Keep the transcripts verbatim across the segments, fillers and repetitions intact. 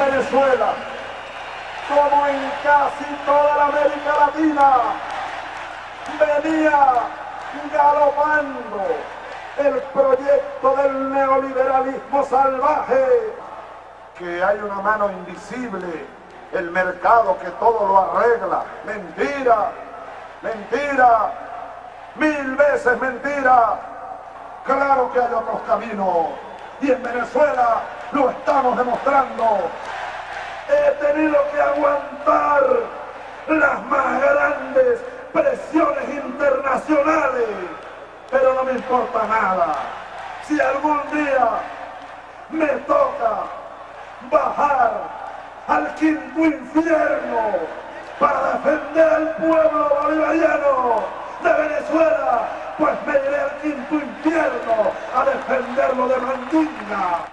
Venezuela, como en casi toda la América Latina, venía galopando el proyecto del neoliberalismo salvaje, que hay una mano invisible, el mercado que todo lo arregla. Mentira, mentira, mil veces mentira. Claro que hay otros caminos, y en Venezuela lo estamos demostrando. He tenido que aguantar las más grandes presiones internacionales, pero no me importa nada. Si algún día me toca bajar al quinto infierno para defender al pueblo bolivariano de Venezuela, pues me iré al quinto infierno a defenderlo de Mandinga.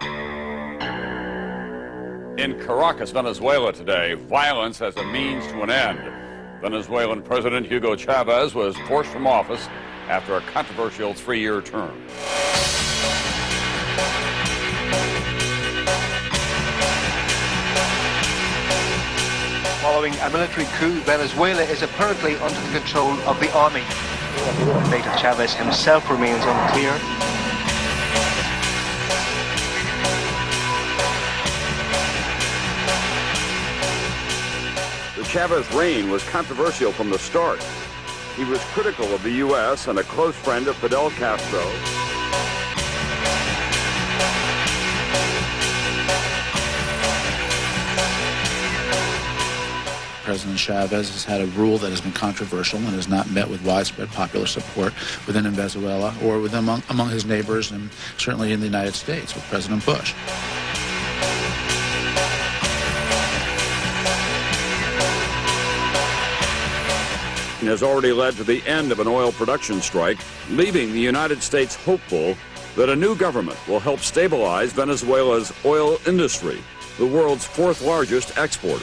In Caracas, Venezuela today, violence as a means to an end. Venezuelan President Hugo Chavez was forced from office after a controversial three-year term. Following a military coup, Venezuela is apparently under the control of the army. The fate of Chavez himself remains unclear. The Chavez reign was controversial from the start. He was critical of the U S and a close friend of Fidel Castro. President Chavez has had a rule that has been controversial and has not met with widespread popular support within Venezuela or with among, among his neighbors, and certainly in the United States with President Bush. Has already led to the end of an oil production strike, leaving the United States hopeful that a new government will help stabilize Venezuela's oil industry, the world's fourth largest exporter.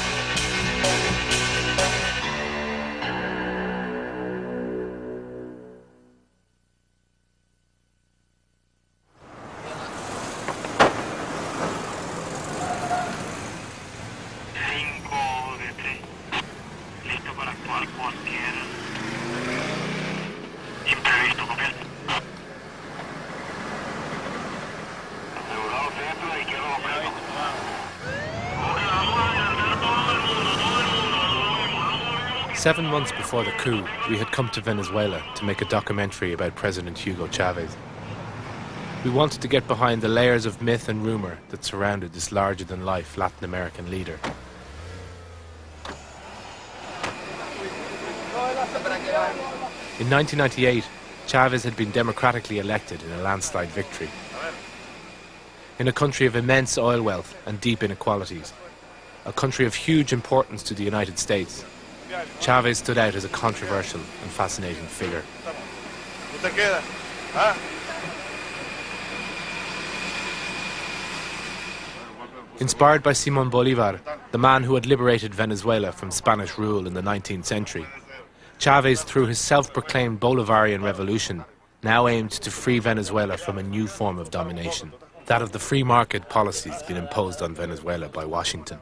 Seven months before the coup, we had come to Venezuela to make a documentary about President Hugo Chavez. We wanted to get behind the layers of myth and rumour that surrounded this larger-than-life Latin American leader. In nineteen ninety-eight, Chavez had been democratically elected in a landslide victory. In a country of immense oil wealth and deep inequalities, a country of huge importance to the United States, Chavez stood out as a controversial and fascinating figure. Inspired by Simón Bolívar, the man who had liberated Venezuela from Spanish rule in the nineteenth century, Chavez, through his self-proclaimed Bolivarian revolution, now aimed to free Venezuela from a new form of domination, that of the free market policies being imposed on Venezuela by Washington.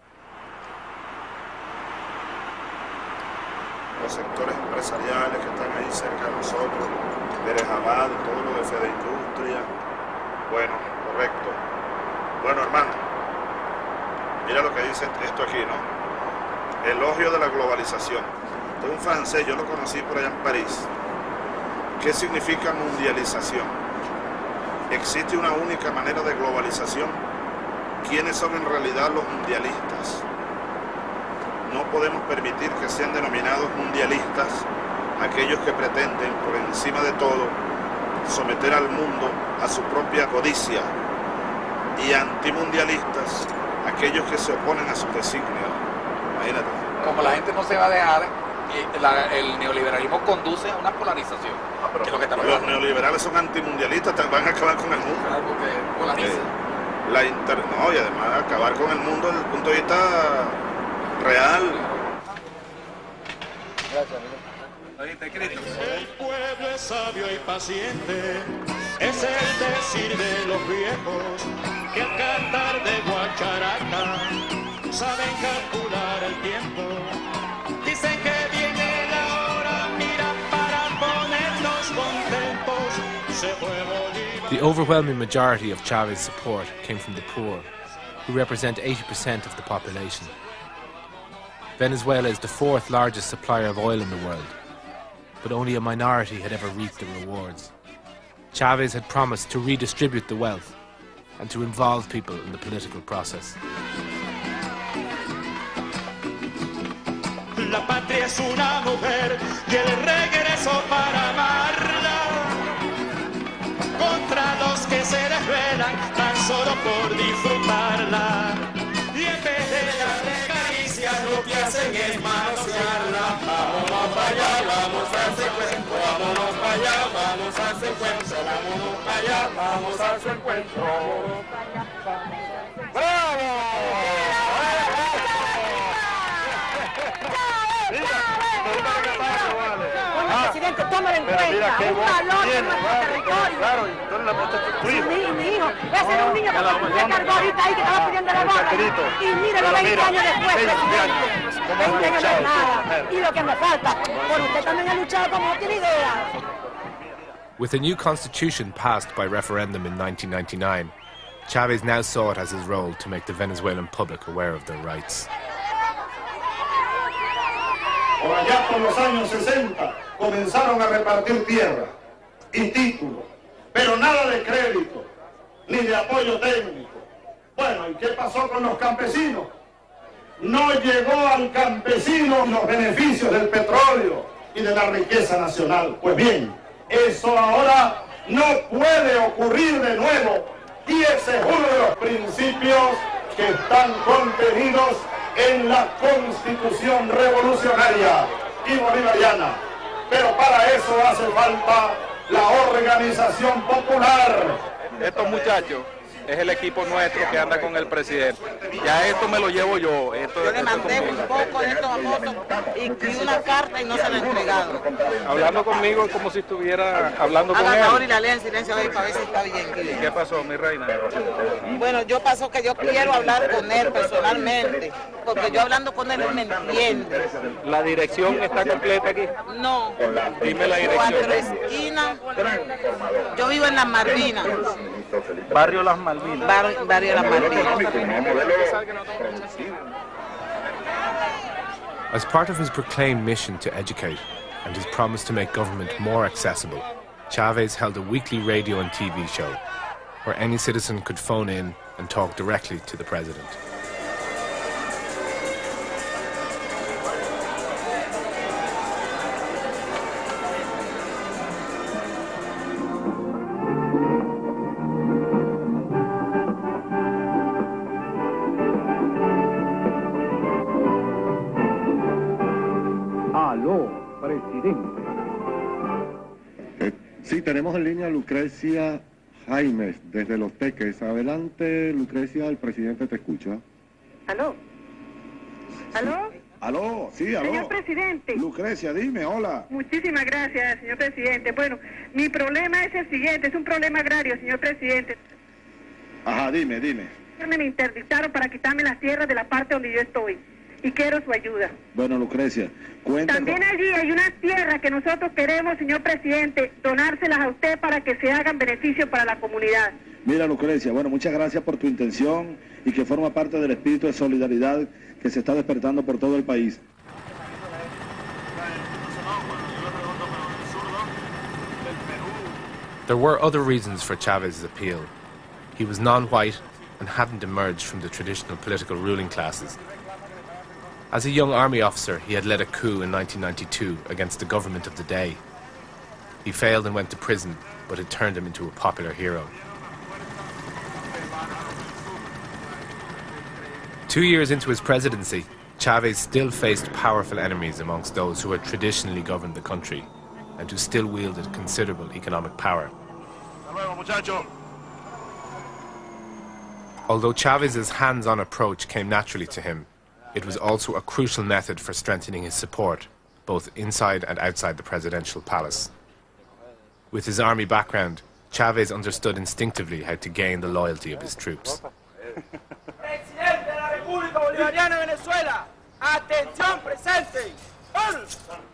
Los sectores empresariales que están ahí cerca de nosotros, Berejabad, todo lo de Fede Industria. Bueno, correcto. Bueno, hermano, mira lo que dice esto aquí, ¿no? Elogio de la globalización. Este es un francés, yo lo conocí por allá en París. ¿Qué significa mundialización? ¿Existe una única manera de globalización? ¿Quiénes son en realidad los mundialistas? No podemos permitir que sean denominados mundialistas aquellos que pretenden, por encima de todo, someter al mundo a su propia codicia, y antimundialistas aquellos que se oponen a sus designios. Imagínate. Como la gente no se va a dejar, la, el neoliberalismo conduce a una polarización. Ah, pero que es lo que está los pasando. neoliberales son antimundialistas, van a acabar con el mundo. Claro, porque polariza. Eh, la inter... No, y además acabar con el mundo desde el punto de vista real. Gracias, amigo. El pueblo es sabio y paciente, es el decir de los viejos, que al cantar de guacharaca saben calcular el tiempo. Dicen que viene la hora, mira, para ponernos contentos. Se fue Bolívar. The overwhelming majority of Chávez's support came from the poor, who represent eighty percent of the population. Venezuela is the fourth largest supplier of oil in the world, but only a minority had ever reaped the rewards. Chávez had promised to redistribute the wealth and to involve people in the political process. La patria es una mujer y el regreso para amarla contra los que se desvelan tan solo por disfrutarla y en vez de darle caricias lo que hacen es manosearla. Vámonos para allá, vamos a su encuentro, vámonos para allá, vamos a su encuentro, vámonos para allá, vamos a su encuentro. Presidente, tómalo en cuenta, un valor de nuestro territorio. Claro, y tú eres la protesta de tu hijo. Mi, mi hijo, ese era un niño que se cargó ahorita ahí que estaba pidiendo la bola. Y mírelo veinte años después, presidente. veinte años no es nada. Y lo que me falta, por usted también ha luchado como no tiene idea. With a new constitution passed by referendum in nineteen ninety-nine, Chávez now saw it as his role to make the Venezuelan public aware of their rights. Por allá por los años sesenta comenzaron a repartir tierra y títulos, pero nada de crédito, ni de apoyo técnico. Bueno, ¿y qué pasó con los campesinos? No llegó al campesino los beneficios del petróleo y de la riqueza nacional. Pues bien, eso ahora no puede ocurrir de nuevo, y ese es uno de los principios que están contenidos en la Constitución revolucionaria y bolivariana. Pero para eso hace falta la organización popular. Estos muchachos es el equipo nuestro que anda con el presidente. Ya esto me lo llevo yo. Esto, yo le mandé un poco de estos famosos y una carta y no se la he entregado. Hablando conmigo como si estuviera hablando con él. Haga favor y la lea en silencio ahí para ver si está bien. ¿Y qué pasó, mi reina? Bueno, yo pasó que yo quiero hablar con él personalmente, porque yo hablando con él, él me entiende. ¿La dirección está completa aquí? No. Dime la dirección. Cuatro esquinas. Yo vivo en Las Malvinas. Barrio Las Malvinas. Bar, barrio Las Malvinas. As part of his proclaimed mission to educate and his promise to make government more accessible, Chávez held a weekly radio and T V show where any citizen could phone in and talk directly to the president. Sí, tenemos en línea a Lucrecia Jaimes, desde Los Teques. Adelante, Lucrecia, el presidente te escucha. ¿Aló? ¿Aló? Aló, sí, aló. Señor presidente. Lucrecia, dime, hola. Muchísimas gracias, señor presidente. Bueno, mi problema es el siguiente, es un problema agrario, señor presidente. Ajá, dime, dime. Me interdictaron para quitarme las tierras de la parte donde yo estoy. Y quiero su ayuda. Bueno, Lucrecia, cuenta. También con... allí hay unas tierras que nosotros queremos, señor presidente, donárselas a usted para que se hagan beneficios para la comunidad. Mira, Lucrecia, bueno, muchas gracias por tu intención y que forma parte del espíritu de solidaridad que se está despertando por todo el país. There were other reasons for Chávez's appeal. He was non-white and hadn't emerged from the traditional political ruling classes. As a young army officer, he had led a coup in nineteen ninety-two against the government of the day. He failed and went to prison, but it turned him into a popular hero. Two years into his presidency, Chávez still faced powerful enemies amongst those who had traditionally governed the country and who still wielded considerable economic power. Although Chávez's hands-on approach came naturally to him, it was also a crucial method for strengthening his support, both inside and outside the presidential palace. With his army background, Chávez understood instinctively how to gain the loyalty of his troops. Presidente de la República Bolivariana de Venezuela. Atención, presente. ¡Ol!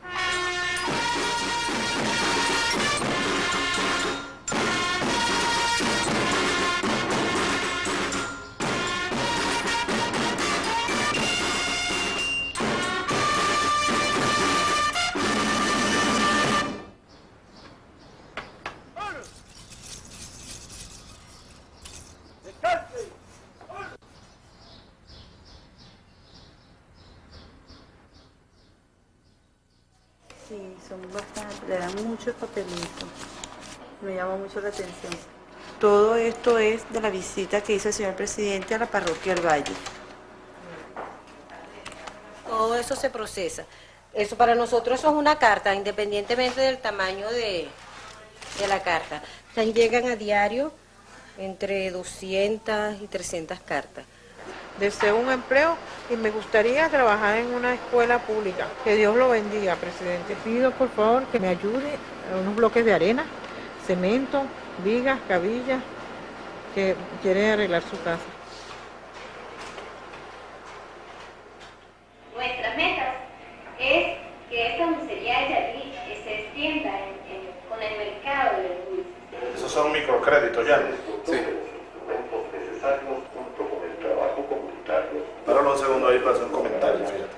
Sí, son bastante, le dan mucho papelito. Me llama mucho la atención. Todo esto es de la visita que hizo el señor presidente a la parroquia del Valle. Todo eso se procesa. Eso para nosotros eso es una carta, independientemente del tamaño de, de la carta. O sea, llegan a diario entre doscientas y trescientas cartas. Deseo un empleo y me gustaría trabajar en una escuela pública. Que Dios lo bendiga, presidente. Pido, por favor, que me ayude a unos bloques de arena, cemento, vigas, cabillas, que quiere arreglar su casa. Nuestras metas es que esta dulcería de Yardlí se extienda en, en, con el mercado de los dulces. Esos son microcréditos ya. Sí. Para los segundos ahí para hacer un comentario, fíjate.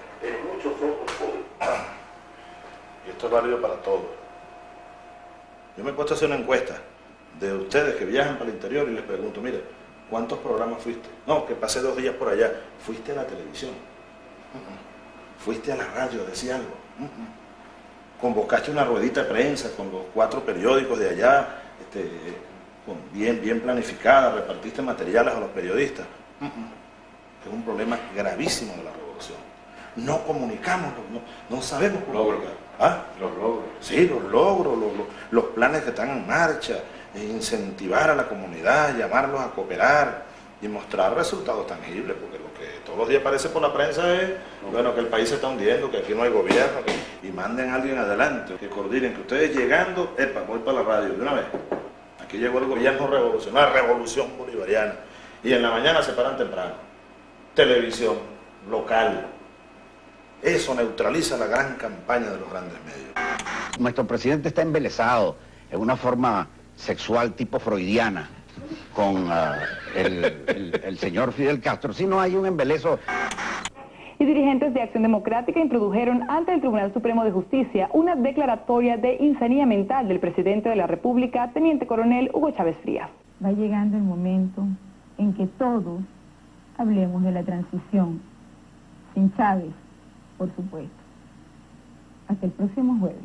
Y esto es válido para todos. Yo me he puesto a hacer una encuesta de ustedes que viajan para el interior y les pregunto, mire, ¿cuántos programas fuiste? No, que pasé dos días por allá. ¿Fuiste a la televisión? Uh-uh. ¿Fuiste a la radio a decir algo? Uh-uh. ¿Convocaste una ruedita de prensa con los cuatro periódicos de allá, este, con bien, bien planificada, repartiste materiales a los periodistas? Uh-uh. Es un problema gravísimo de la revolución. No comunicamos, no, no sabemos comunicar. ¿Ah? Los logros. Sí, los logros, los, los, los planes que están en marcha, incentivar a la comunidad, llamarlos a cooperar y mostrar resultados tangibles, porque lo que todos los días aparece por la prensa es, bueno, que el país se está hundiendo, que aquí no hay gobierno, que, y manden a alguien adelante, que coordinen, que ustedes llegando, epa, voy para la radio de una vez. Aquí llegó el gobierno revolucionario, la revolución bolivariana, y en la mañana se paran temprano. Televisión local. Eso neutraliza la gran campaña de los grandes medios. Nuestro presidente está embelesado en una forma sexual tipo freudiana con uh, el, el, el señor Fidel Castro. Si no hay un embeleso. Y dirigentes de Acción Democrática introdujeron ante el Tribunal Supremo de Justicia una declaratoria de insanía mental del presidente de la República, Teniente Coronel Hugo Chávez Frías. Va llegando el momento en que todos hablemos de la transición, sin Chávez, por supuesto. Hasta el próximo jueves.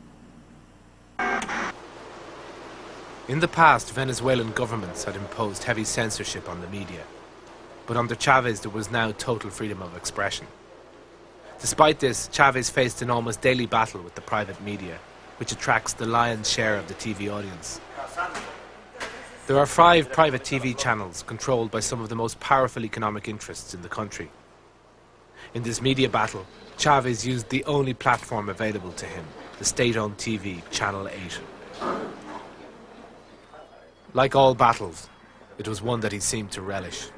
In the past, Venezuelan governments had imposed heavy censorship on the media. But under Chavez, there was now total freedom of expression. Despite this, Chavez faced an almost daily battle with the private media, which attracts the lion's share of the T V audience. There are five private T V channels controlled by some of the most powerful economic interests in the country. In this media battle, Chavez used the only platform available to him, the state-owned T V, Channel eight. Like all battles, it was one that he seemed to relish.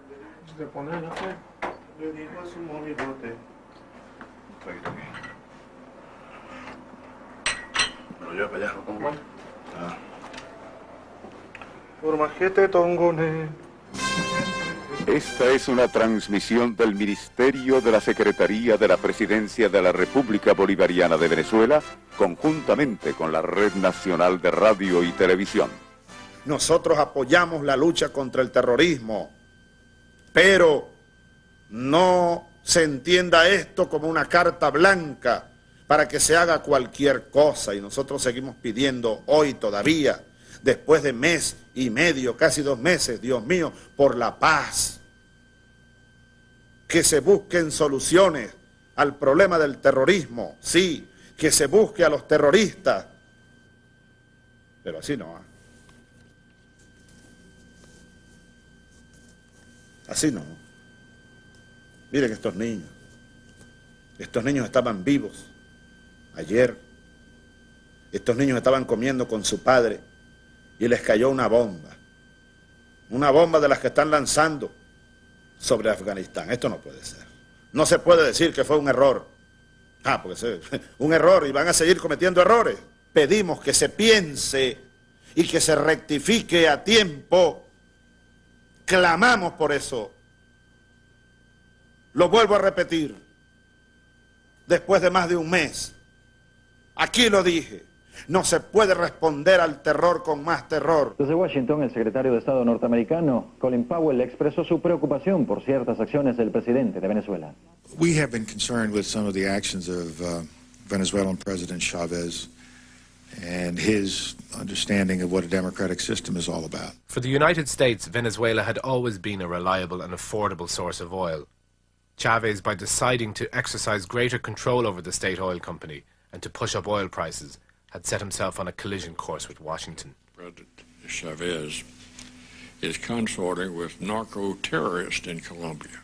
Esta es una transmisión del Ministerio de la Secretaría de la Presidencia de la República Bolivariana de Venezuela, conjuntamente con la Red Nacional de Radio y Televisión. Nosotros apoyamos la lucha contra el terrorismo, pero no se entienda esto como una carta blanca para que se haga cualquier cosa, y nosotros seguimos pidiendo hoy todavía, después de mes y medio, casi dos meses, Dios mío, por la paz, que se busquen soluciones al problema del terrorismo, sí, que se busque a los terroristas, pero así no. Así no. Miren estos niños. Estos niños estaban vivos ayer. Estos niños estaban comiendo con su padre y les cayó una bomba. Una bomba de las que están lanzando sobre Afganistán. Esto no puede ser. No se puede decir que fue un error. Ah, porque es un error y van a seguir cometiendo errores. Pedimos que se piense y que se rectifique a tiempo. Clamamos por eso. Lo vuelvo a repetir. Después de más de un mes, aquí lo dije. No se puede responder al terror con más terror. Desde Washington, el secretario de Estado norteamericano, Colin Powell, expresó su preocupación por ciertas acciones del presidente de Venezuela. We have been concerned with some of the actions of uh, Venezuelan President Chavez and his understanding of what a democratic system is all about. For the United States, Venezuela had always been a reliable and affordable source of oil. Chavez, by deciding to exercise greater control over the state oil company and to push up oil prices, had set himself on a collision course with Washington. President Chavez is consorting with narco-terrorists in Colombia.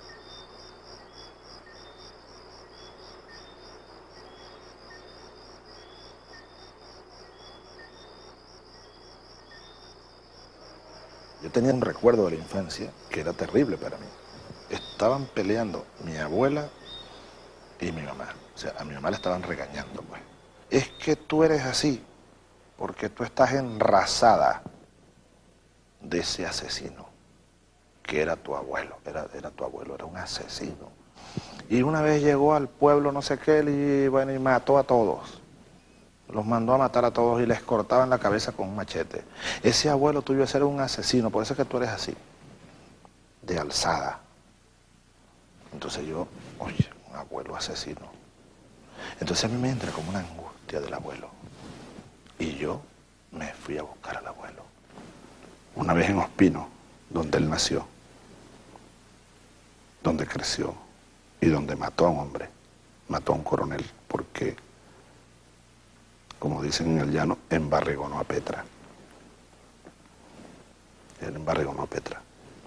Yo tenía un recuerdo de la infancia que era terrible para mí. Estaban peleando mi abuela y mi mamá. O sea, a mi mamá la estaban regañando, pues. Es que tú eres así, porque tú estás enrasada de ese asesino, que era tu abuelo, era, era tu abuelo, era un asesino. Y una vez llegó al pueblo no sé qué, y bueno, y mató a todos. Los mandó a matar a todos y les cortaban la cabeza con un machete. Ese abuelo tuyo era un asesino, por eso es que tú eres así, de alzada. Entonces yo, oye, un abuelo asesino. Entonces a mí me entra como una angustia del abuelo. Y yo me fui a buscar al abuelo. Una vez en Ospino, donde él nació, donde creció y donde mató a un hombre, mató a un coronel, porque, como dicen en el llano, embarrigonó a Petra. Él embarrigonó a Petra.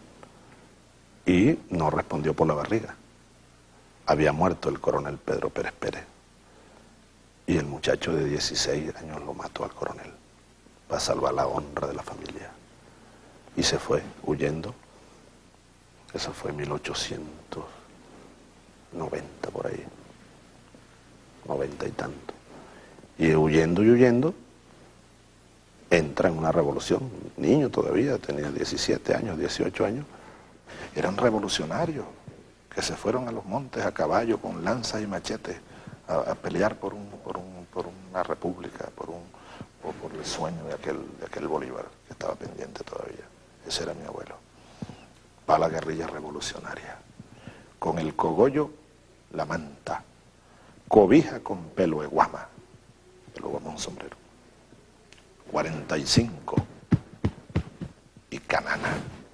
Y no respondió por la barriga. Había muerto el coronel Pedro Pérez Pérez. Y el muchacho de dieciséis años lo mató al coronel para salvar la honra de la familia. Y se fue huyendo. Eso fue en mil ochocientos noventa por ahí. noventa y tanto. Y huyendo y huyendo, entra en una revolución. Niño todavía, tenía diecisiete años, dieciocho años. Eran revolucionarios que se fueron a los montes a caballo con lanzas y machetes a, a pelear por, un, por, un, por una república, por, un, por, por el sueño de aquel, de aquel Bolívar que estaba pendiente todavía. Ese era mi abuelo. Va la guerrilla revolucionaria. Con el cogollo, la manta. Cobija con pelo de guama. Pelo de guama, un sombrero. cuarenta y cinco. Y canana.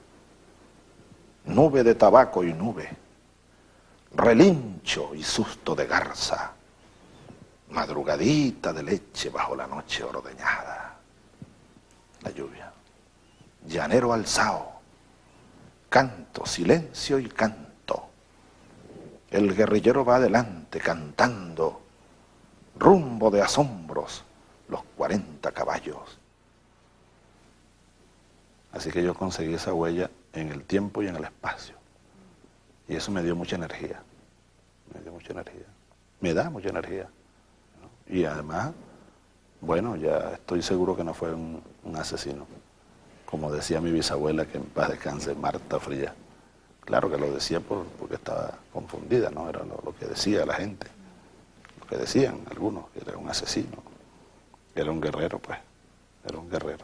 Nube de tabaco y nube. Relincho y susto de garza. Madrugadita de leche bajo la noche ordeñada. La lluvia. Llanero alzao. Canto, silencio y canto. El guerrillero va adelante cantando. Rumbo de asombros, los cuarenta caballos. Así que yo conseguí esa huella en el tiempo y en el espacio. Y eso me dio mucha energía. Me dio mucha energía. Me da mucha energía. ¿No? Y además, bueno, ya estoy seguro que no fue un, un asesino. Como decía mi bisabuela, que en paz descanse, Marta Fría. Claro que lo decía por, porque estaba confundida, ¿no? Era lo, lo que decía la gente. Lo que decían algunos, que era un asesino. Era un guerrero, pues. Era un guerrero.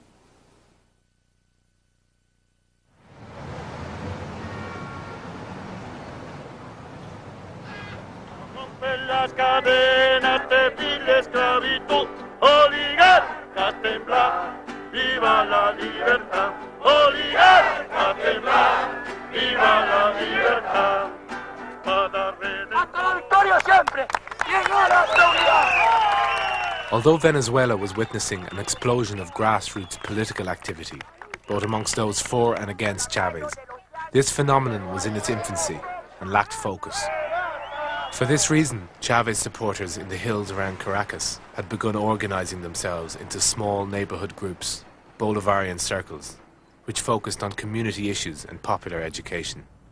Las cadenas de vil esclavitud, oligarcas temblar, viva la libertad, oligarcas temblar, viva la libertad. Hasta la victoria siempre, llegó la seguridad. Although Venezuela was witnessing an explosion of grassroots political activity, both amongst those for and against Chavez, this phenomenon was in its infancy and lacked focus. For this reason, Chavez supporters in the hills around Caracas had begun organizing themselves into small neighborhood groups, Bolivarian circles, which focused on community issues and popular education.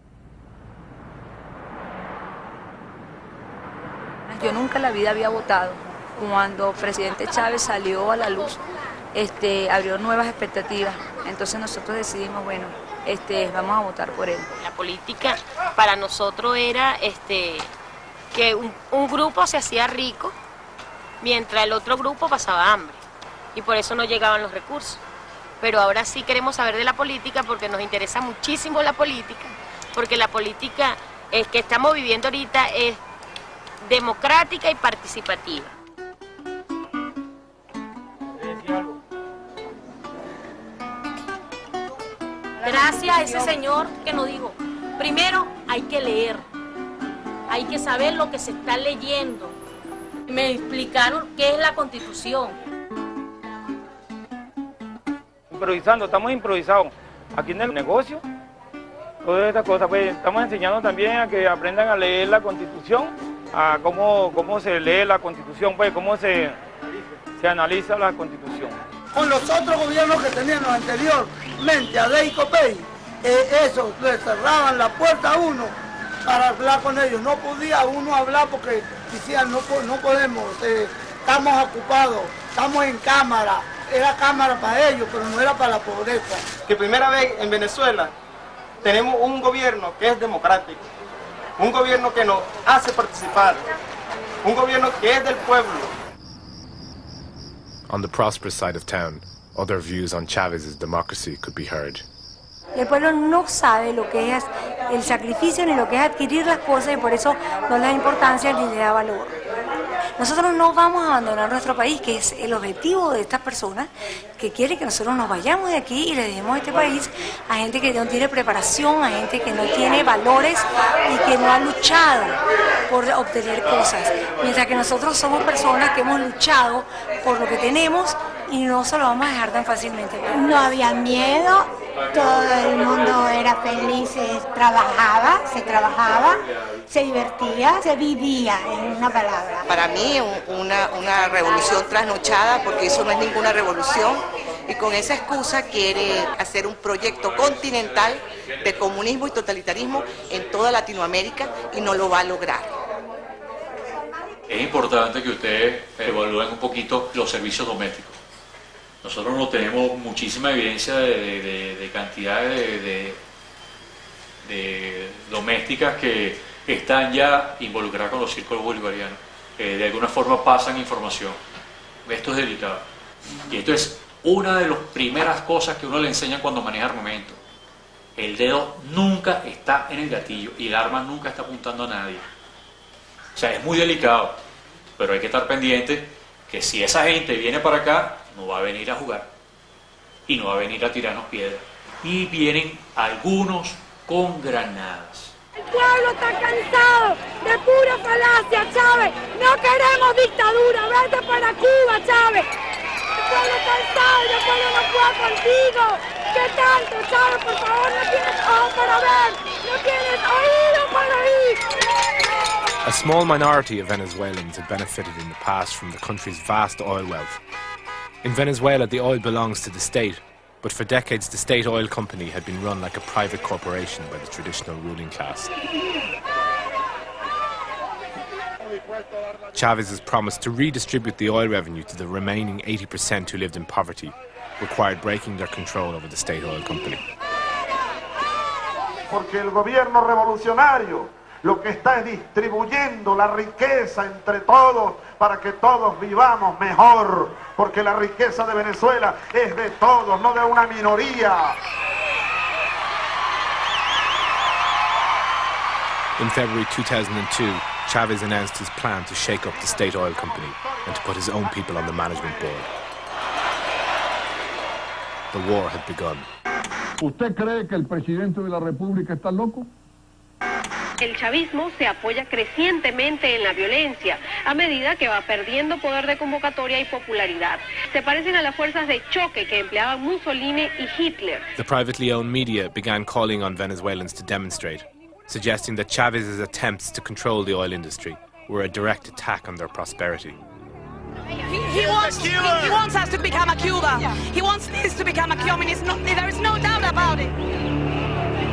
nunca en la vida había votado. Cuando el presidente Chávez salió a la luz, este, abrió nuevas expectativas. Entonces nosotros decidimos, bueno, este, vamos a votar por él. La política para nosotros era este, que un, un grupo se hacía rico mientras el otro grupo pasaba hambre. Y por eso no llegaban los recursos. Pero ahora sí queremos saber de la política porque nos interesa muchísimo la política, porque la política eh, que estamos viviendo ahorita es democrática y participativa. Gracias a ese señor que nos dijo, primero hay que leer, hay que saber lo que se está leyendo. Me explicaron qué es la Constitución. Improvisando, estamos improvisados aquí en el negocio, todas estas cosas, pues estamos enseñando también a que aprendan a leer la Constitución, a cómo, cómo se lee la Constitución, pues cómo se, se analiza la Constitución. Con los otros gobiernos que teníamos anteriormente, a Dey y Copey, eh, eso, le cerraban la puerta a uno para hablar con ellos. No podía uno hablar porque decían, no, no podemos, eh, estamos ocupados, estamos en cámara. Era cámara para ellos, pero no era para la pobreza. Que primera vez en Venezuela tenemos un gobierno que es democrático, un gobierno que nos hace participar, un gobierno que es del pueblo. On the prosperous side of town, other views on Chávez's democracy could be heard. El pueblo no sabe lo que es el sacrificio ni lo que es adquirir las cosas y por eso no le da importancia ni le da valor. Nosotros no vamos a abandonar nuestro país, que es el objetivo de estas personas que quieren que nosotros nos vayamos de aquí y le demos este país a gente que no tiene preparación, a gente que no tiene valores y que no ha luchado por obtener cosas. Mientras que nosotros somos personas que hemos luchado por lo que tenemos y no se lo vamos a dejar tan fácilmente. No había miedo, todo el mundo era feliz, se trabajaba, se trabajaba, se divertía, se vivía, en una palabra. Para mí una, una revolución trasnochada, porque eso no es ninguna revolución, y con esa excusa quiere hacer un proyecto continental de comunismo y totalitarismo en toda Latinoamérica y no lo va a lograr. Es importante que ustedes evalúen un poquito los servicios domésticos. Nosotros no tenemos muchísima evidencia de, de, de, de cantidades de, de, de domésticas que están ya involucradas con los círculos bolivarianos. Eh, de alguna forma pasan información. Esto es delicado. Y esto es una de las primeras cosas que uno le enseña cuando maneja armamento. El dedo nunca está en el gatillo y el arma nunca está apuntando a nadie. O sea, es muy delicado, pero hay que estar pendiente que si esa gente viene para acá, no va a venir a jugar y no va a venir a tirarnos piedras. Y vienen algunos con granadas. El pueblo está cansado de pura falacia, Chávez. No queremos dictadura, vete para Cuba, Chávez. El pueblo está cansado y el pueblo no puede contigo. ¿Qué tanto, Chávez? Por favor, no tienes ojos para ver, no tienes oído para oír. A small minority of Venezuelans had benefited in the past from the country's vast oil wealth. In Venezuela, the oil belongs to the state, but for decades the state oil company had been run like a private corporation by the traditional ruling class. Chávez's promise to redistribute the oil revenue to the remaining eighty percent who lived in poverty required breaking their control over the state oil company. Porque el gobierno revolucionario lo que está es distribuyendo la riqueza entre todos para que todos vivamos mejor, porque la riqueza de Venezuela es de todos, no de una minoría. In February two thousand two, Chávez announced his plan to shake up the state oil company and to put his own people on the management board. The war had begun. ¿Usted cree que el presidente de la República está loco? El chavismo se apoya crecientemente en la violencia a medida que va perdiendo poder de convocatoria y popularidad. Se parecen a las fuerzas de choque que empleaban Mussolini y Hitler. The privately owned media began calling on Venezuelans to demonstrate, suggesting that Chávez's attempts to control the oil industry were a direct attack on their prosperity. He, he, wants, he, he wants us to become a Cuba. He wants this to become a communist. No, there is no doubt about it.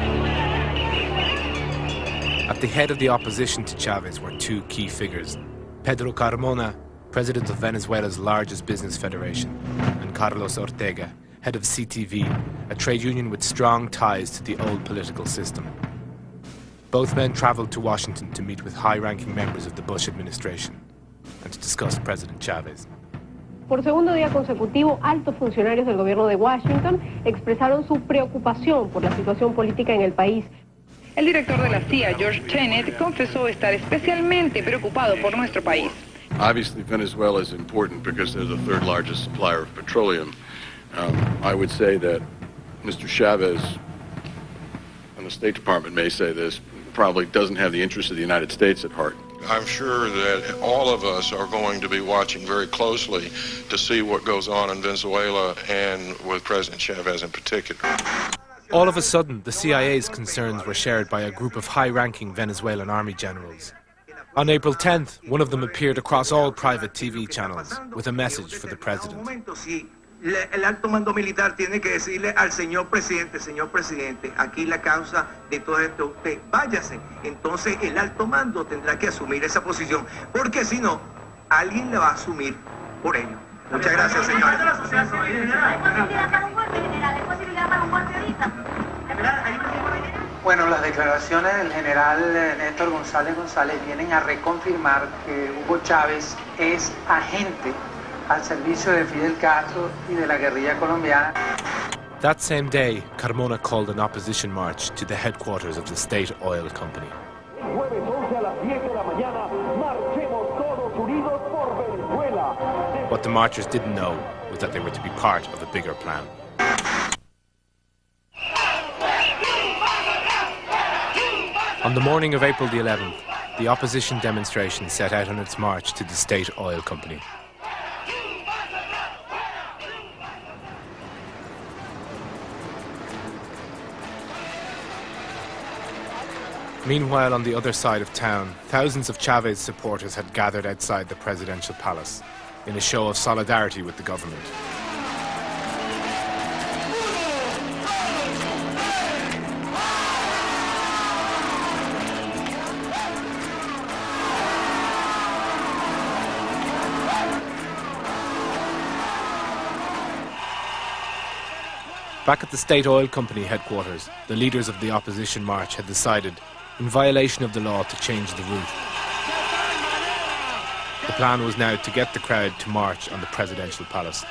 At the head of the opposition to Chávez were two key figures, Pedro Carmona, president of Venezuela's largest business federation, and Carlos Ortega, head of C T V, a trade union with strong ties to the old political system. Both men traveled to Washington to meet with high-ranking members of the Bush administration and to discuss President Chávez. Por segundo día consecutivo, altos funcionarios del gobierno de Washington expresaron su preocupación por la situación política en el país. El director de la C I A, George Tenet, confesó estar especialmente preocupado por nuestro país. Obviously, Venezuela is important because they're the third largest supplier of petroleum. Um, I would say that Mister Chavez, and the State Department may say this, probably doesn't have the interests of the United States at heart. I'm sure that all of us are going to be watching very closely to see what goes on in Venezuela and with President Chavez in particular. All of a sudden, the C I A's concerns were shared by a group of high-ranking Venezuelan army generals. On April tenth, one of them appeared across all private T V channels with a message for the president. El alto mando militar tiene que decirle al señor presidente, señor presidente, aquí la causa de todo esto, usted váyase. Entonces el alto mando tendrá que asumir esa posición, porque si no, alguien la va a asumir por ello. Muchas gracias, señor. Bueno, las declaraciones del general Néstor González González vienen a reconfirmar que Hugo Chávez es agente al servicio de Fidel Castro y de la guerrilla colombiana. That same day, Carmona called an opposition march to the headquarters of the State Oil Company. What the marchers didn't know was that they were to be part of a bigger plan. On the morning of April the eleventh, the opposition demonstration set out on its march to the State Oil Company. Meanwhile, on the other side of town, thousands of Chavez supporters had gathered outside the presidential palace in a show of solidarity with the government. Back at the State Oil Company headquarters, the leaders of the opposition march had decided, in violation of the law, to change the route. The plan was now to get the crowd to march on the presidential palace.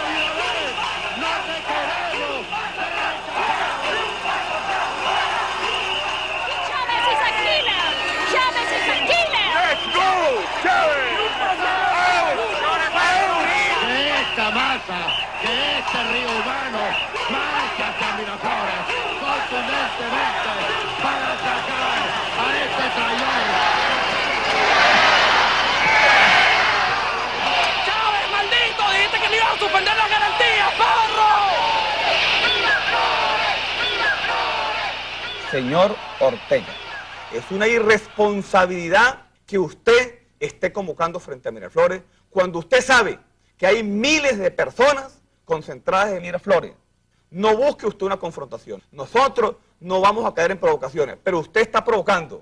Señor Ortega, es una irresponsabilidad que usted esté convocando frente a Miraflores cuando usted sabe que hay miles de personas concentradas en Miraflores. No busque usted una confrontación. Nosotros no vamos a caer en provocaciones, pero usted está provocando.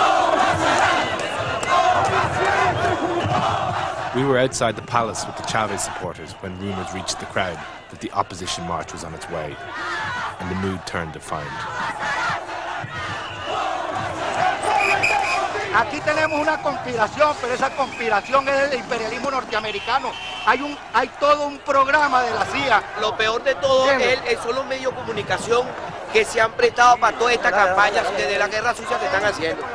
We were outside the palace with the Chavez supporters when rumors reached the crowd that the opposition march was on its way, and the mood turned defiant. Aquí tenemos una conspiración, pero esa conspiración es del imperialismo norteamericano. Hay un, hay todo un programa de la C I A. Lo peor de todo es, es son los medios de comunicación que se han prestado para toda esta campaña de la guerra sucia que están haciendo.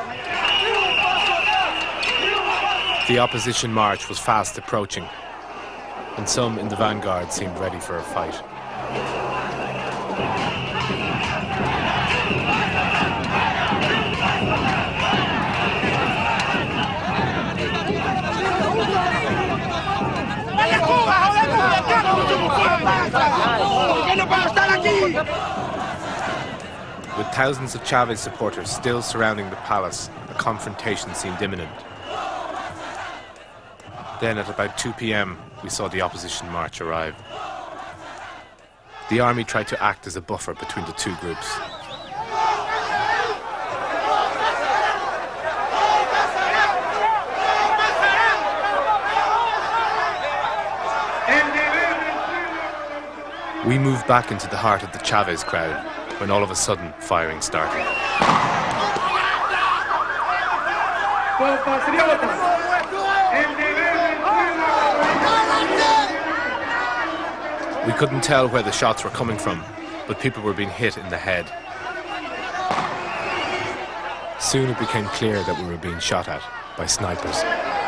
The opposition march was fast approaching, and some in the vanguard seemed ready for a fight. With thousands of Chavez supporters still surrounding the palace, a confrontation seemed imminent. Then at about two p m, we saw the opposition march arrive. The army tried to act as a buffer between the two groups. We moved back into the heart of the Chavez crowd when all of a sudden firing started. We couldn't tell where the shots were coming from, but people were being hit in the head. Soon it became clear that we were being shot at by snipers.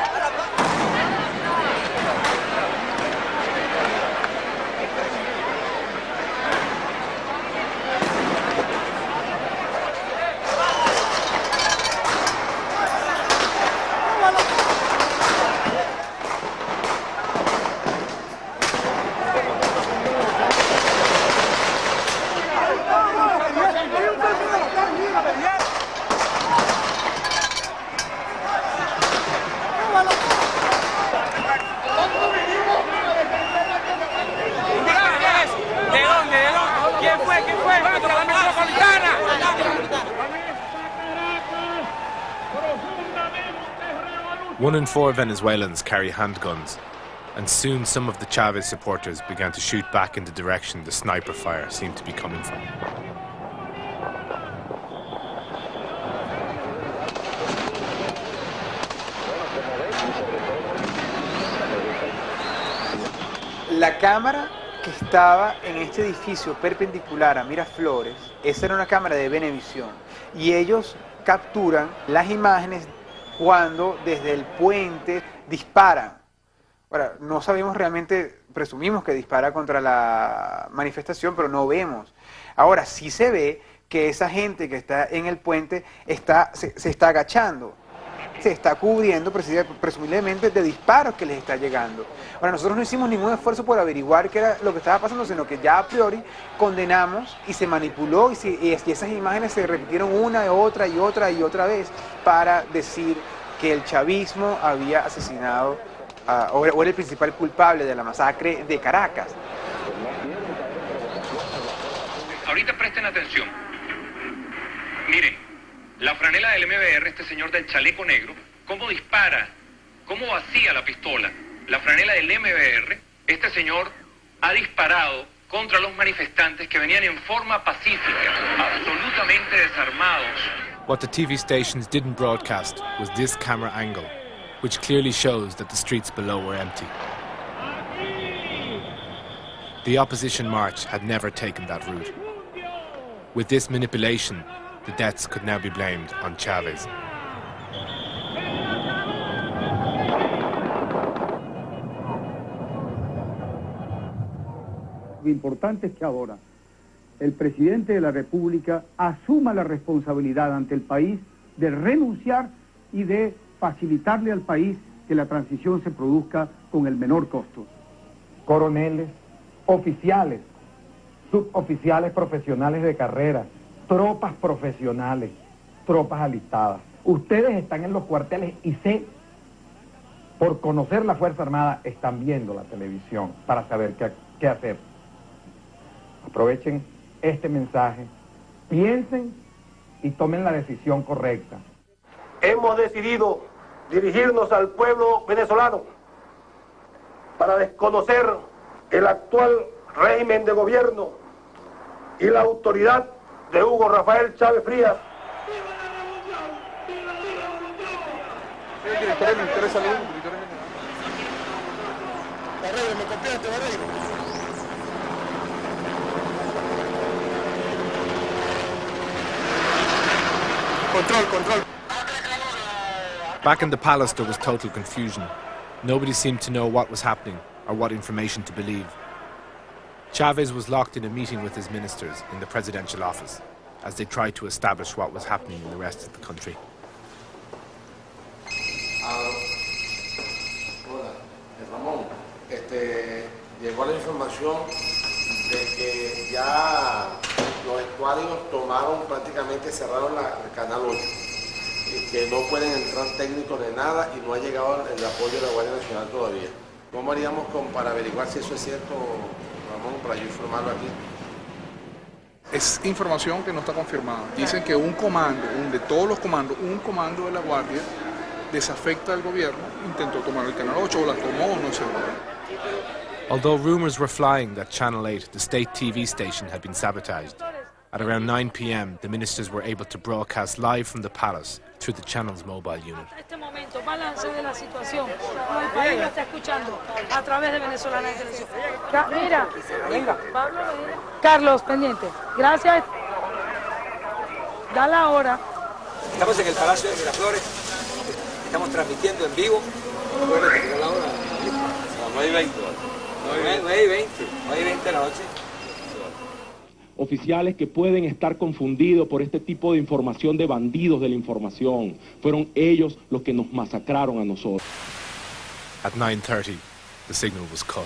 One in four Venezuelans carry handguns, and soon some of the Chavez supporters began to shoot back in the direction the sniper fire seemed to be coming from. La cámara que estaba en este edificio perpendicular a Miraflores, esa era una cámara de Venevisión, y ellos capturan las imágenes cuando desde el puente disparan. Ahora, no sabemos realmente, presumimos que dispara contra la manifestación, pero no vemos. Ahora, sí se ve que esa gente que está en el puente está, se, se está agachando, se está cubriendo presumiblemente de disparos que les está llegando. Ahora, nosotros no hicimos ningún esfuerzo por averiguar qué era lo que estaba pasando, sino que ya a priori condenamos y se manipuló y, se, y esas imágenes se repitieron una y otra y otra y otra vez para decir que el chavismo había asesinado uh, o, o era el principal culpable de la masacre de Caracas. Ahorita presten atención. Miren, la franela del M B R, este señor del chaleco negro, cómo dispara, cómo vacía la pistola. La franela del M B R, este señor ha disparado contra los manifestantes que venían en forma pacífica, absolutamente desarmados. What the T V stations didn't broadcast was this camera angle, which clearly shows that the streets below were empty. The opposition march had never taken that route. With this manipulation, the deaths could now be blamed on Chavez. Lo importante es que ahora el presidente de la República asuma la responsabilidad ante el país de renunciar y de facilitarle al país que la transición se produzca con el menor costo. Coroneles, oficiales, suboficiales profesionales de carrera, tropas profesionales, tropas alistadas. Ustedes están en los cuarteles y sé, por conocer la Fuerza Armada, están viendo la televisión para saber qué, qué hacer. Aprovechen este mensaje, piensen y tomen la decisión correcta. Hemos decidido dirigirnos al pueblo venezolano para desconocer el actual régimen de gobierno y la autoridad de Hugo Rafael Chávez Frías. Control, control. Back in the palace there was total confusion. Nobody seemed to know what was happening or what information to believe. Chavez was locked in a meeting with his ministers in the presidential office as they tried to establish what was happening in the rest of the country. Hola, Ramón. Este, llegó la información de que ya los estuarios tomaron, prácticamente cerraron la, el canal ocho, y que no pueden entrar técnicos de nada y no ha llegado el apoyo de la Guardia Nacional todavía. ¿Cómo haríamos con, para averiguar si eso es cierto, Ramón, para yo informarlo aquí? Es información que no está confirmada. Dicen que un comando, un, de todos los comandos, un comando de la Guardia desafecta al gobierno, intentó tomar el canal ocho o la tomó, no sé. Although rumours were flying that Channel eight, the state T V station, had been sabotaged, at around nine p m the ministers were able to broadcast live from the palace through the channel's mobile unit. Este momento, balance de la situación. El país lo está escuchando a través de Venezolana de Televisión. Mira, venga. Pablo, Carlos, pendiente. Gracias. Da la hora. Estamos en el Palacio de Miraflores. Estamos transmitiendo en vivo. Bueno, da la hora. nueve y veinte. nueve y veinte. nueve y veinte de la noche. Oficiales que pueden estar confundidos por este tipo de información de bandidos de la información. Fueron ellos los que nos masacraron a nosotros. At nine thirty, the signal was cut.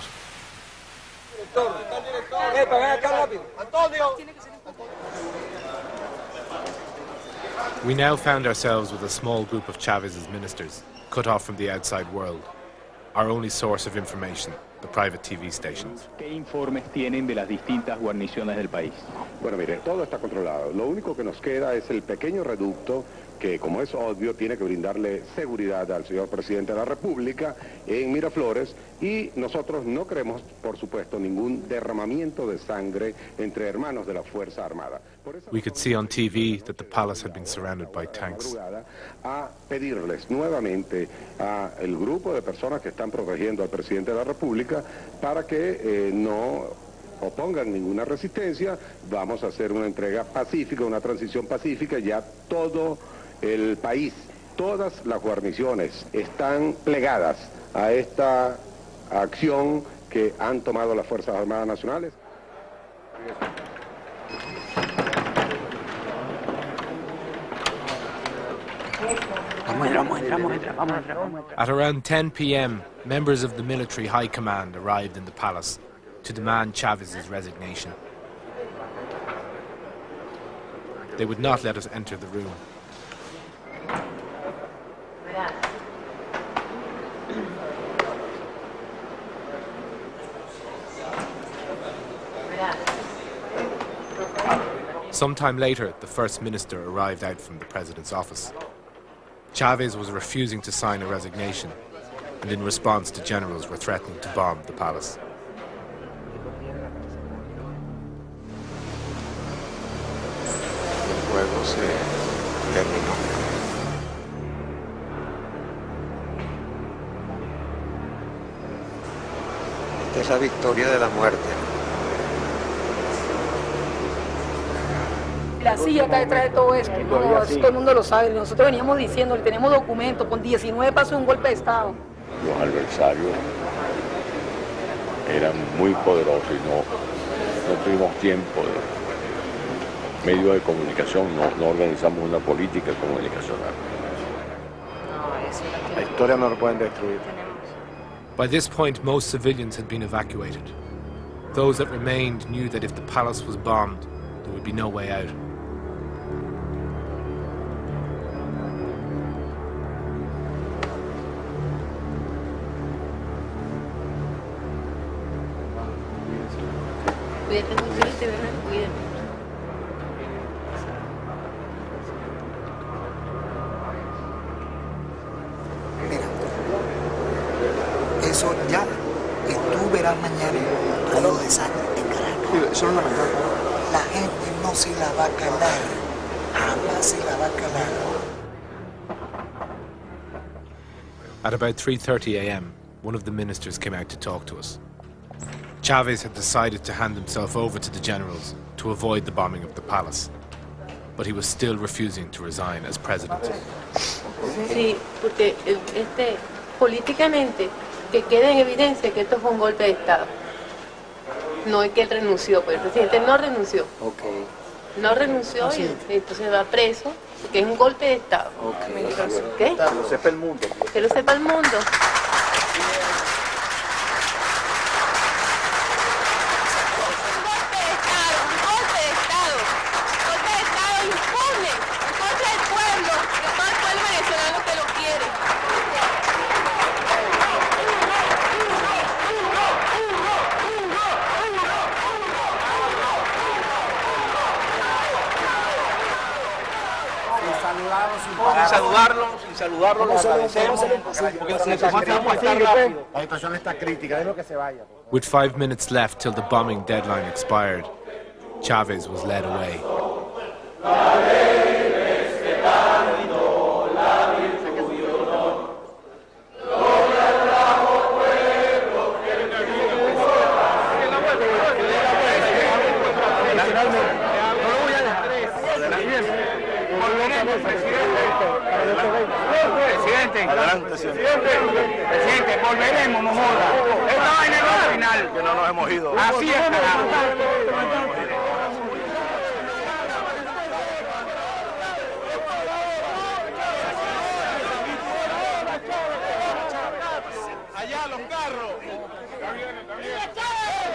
We now found ourselves with a small group of Chávez's ministers, cut off from the outside world. Our only source of information, the private T V stations. ¿Qué informes tienen de las distintas guarniciones del país? Bueno, mire, todo está controlado. Lo único que nos queda es el pequeño reducto que, como es obvio, tiene que brindarle seguridad al señor presidente de la República en Miraflores, y nosotros no queremos, por supuesto, ningún derramamiento de sangre entre hermanos de la Fuerza Armada. We could see on T V that the palace had been surrounded by tanks. A pedirles nuevamente a el grupo de personas que están protegiendo al presidente de la República para que eh, no opongan ninguna resistencia. Vamos a hacer una entrega pacífica, una transición pacífica. Ya todo el país, todas las guarniciones están plegadas a esta acción que han tomado las Fuerzas Armadas Nacionales. At around ten p m, members of the military high command arrived in the palace to demand Chávez's resignation. They would not let us enter the room. Sometime later, the First Minister arrived out from the President's office. Chávez was refusing to sign a resignation, and in response, the generals were threatening to bomb the palace. El juego se terminó. Esta es la victoria de la muerte. La silla está detrás de todo esto, no, todo el mundo lo sabe. Nosotros veníamos diciendo, tenemos documentos, con diecinueve pasos de un golpe de Estado. Los adversarios eran muy poderosos y no, no tuvimos tiempo de medio de comunicación, no, no organizamos una política comunicacional. La historia no lo pueden destruir. By this point, most civilians had been evacuated. Those that remained knew that if the palace was bombed, there would be no way out. Cuídate mucho y te ven, cuídate. Mira, eso ya, y tú verás mañana el río de sangre en Caracas. Eso no es lamentable. La gente no se la va a calar, jamás se la va a calar. At about three thirty a m, one of the ministers came out to talk to us. Chávez had decided to hand himself over to the generals to avoid the bombing of the palace, but he was still refusing to resign as president. Sí, porque este, políticamente que quede en evidencia que esto fue un golpe de Estado. No es que él renunció, pues el presidente no renunció. Okay. No renunció y entonces va preso, porque es un golpe de Estado. Okay. ¿Qué? Que lo sepa el mundo. Que lo sepa el mundo. saludarlo sin Sin parar. saludarlo, sin saludarlo, les agradecemos. Porque necesitamos estar rápido. La situación está crítica, déjelo que se vaya. With five minutes left till the bombing deadline expired, Chavez was led away. Presidente, presidente, volveremos, no joda. Esta vaina no es la final. Que no nos hemos ido. Así es, carajo. Allá los carros. Está bien, está bien.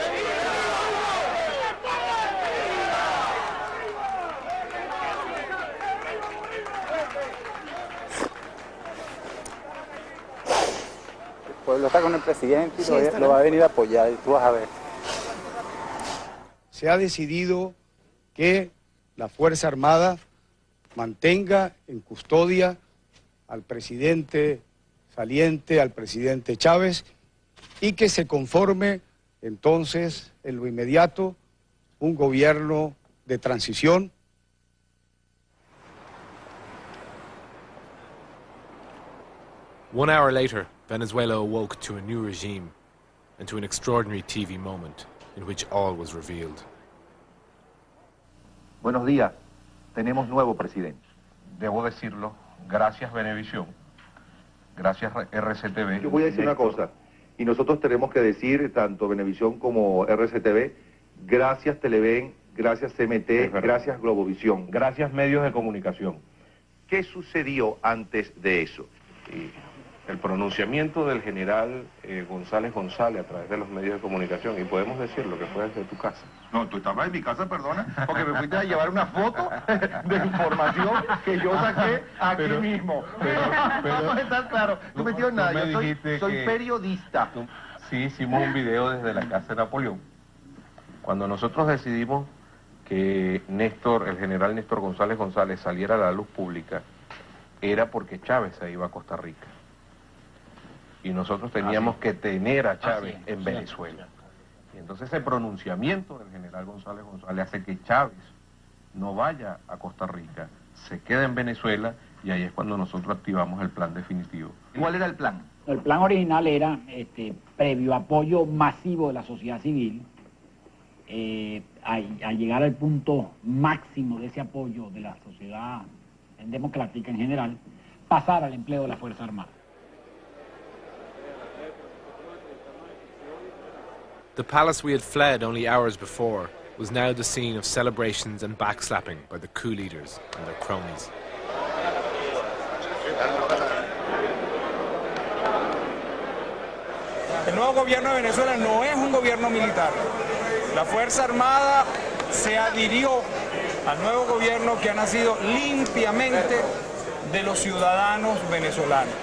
El pueblo está con el presidente y Sí, lo, está lo va a bien. venir a apoyar y tú vas a ver. Se ha decidido que la Fuerza Armada mantenga en custodia al presidente saliente, al presidente Chávez, y que se conforme entonces en lo inmediato un gobierno de transición. One hour later, Venezuela awoke to a new regime and to an extraordinary T V moment in which all was revealed. Buenos días, tenemos nuevo presidente. Debo decirlo, gracias Venevisión, gracias R C T V. Yo voy a decir una cosa, y nosotros tenemos que decir, tanto Venevisión como R C T V, gracias Televen, gracias C M T, gracias Globovisión. Gracias medios de comunicación. ¿Qué sucedió antes de eso? Y el pronunciamiento del general eh, González González a través de los medios de comunicación, y podemos decir lo que fue desde tu casa. No, tú estabas en mi casa, perdona, porque me fuiste a llevar una foto de información que yo saqué aquí Pero- mismo. pero- pero- Vamos a estar claros, no me en nada, tú me yo soy, dijiste soy que- periodista. Sí, hicimos un video desde la casa de Napoleón. Cuando nosotros decidimos que Néstor, el general Néstor González González saliera a la luz pública, era porque Chávez se iba a Costa Rica. Y nosotros teníamos que tener a Chávez Así es, en sí. Venezuela. Y entonces ese pronunciamiento del general González González hace que Chávez no vaya a Costa Rica, se queda en Venezuela, y ahí es cuando nosotros activamos el plan definitivo. ¿Cuál era el plan? El plan original era, este, previo apoyo masivo de la sociedad civil, eh, a, a llegar al punto máximo de ese apoyo de la sociedad democrática en general, pasar al empleo de la Fuerza Armada. The palace we had fled only hours before was now the scene of celebrations and backslapping by the coup leaders and their cronies. El nuevo gobierno de Venezuela no es un gobierno militar. La Fuerza Armada se adhirió al nuevo gobierno que ha nacido limpiamente de los ciudadanos venezolanos.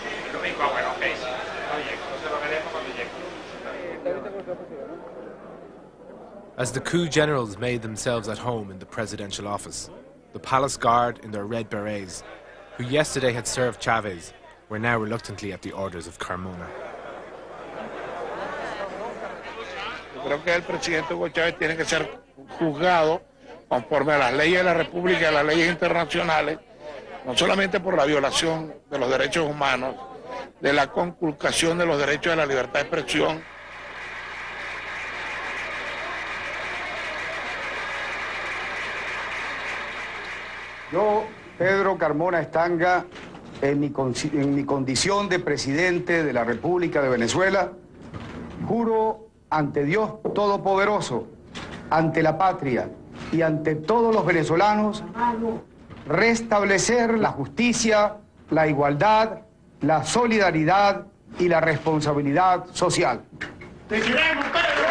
As the coup generals made themselves at home in the presidential office, the palace guard in their red berets, who yesterday had served Chavez, were now reluctantly at the orders of Carmona. Yo creo que el presidente Hugo Chávez tiene que ser juzgado conforme a las leyes de la República y a las leyes internacionales, no solamente por la violación de los derechos humanos, de la conculcación de los derechos de la libertad de expresión. Yo, Pedro Carmona Estanga, en mi, conci- en mi condición de presidente de la República de Venezuela, juro ante Dios Todopoderoso, ante la patria y ante todos los venezolanos, restablecer la justicia, la igualdad, la solidaridad y la responsabilidad social. ¡Te queremos, Pedro!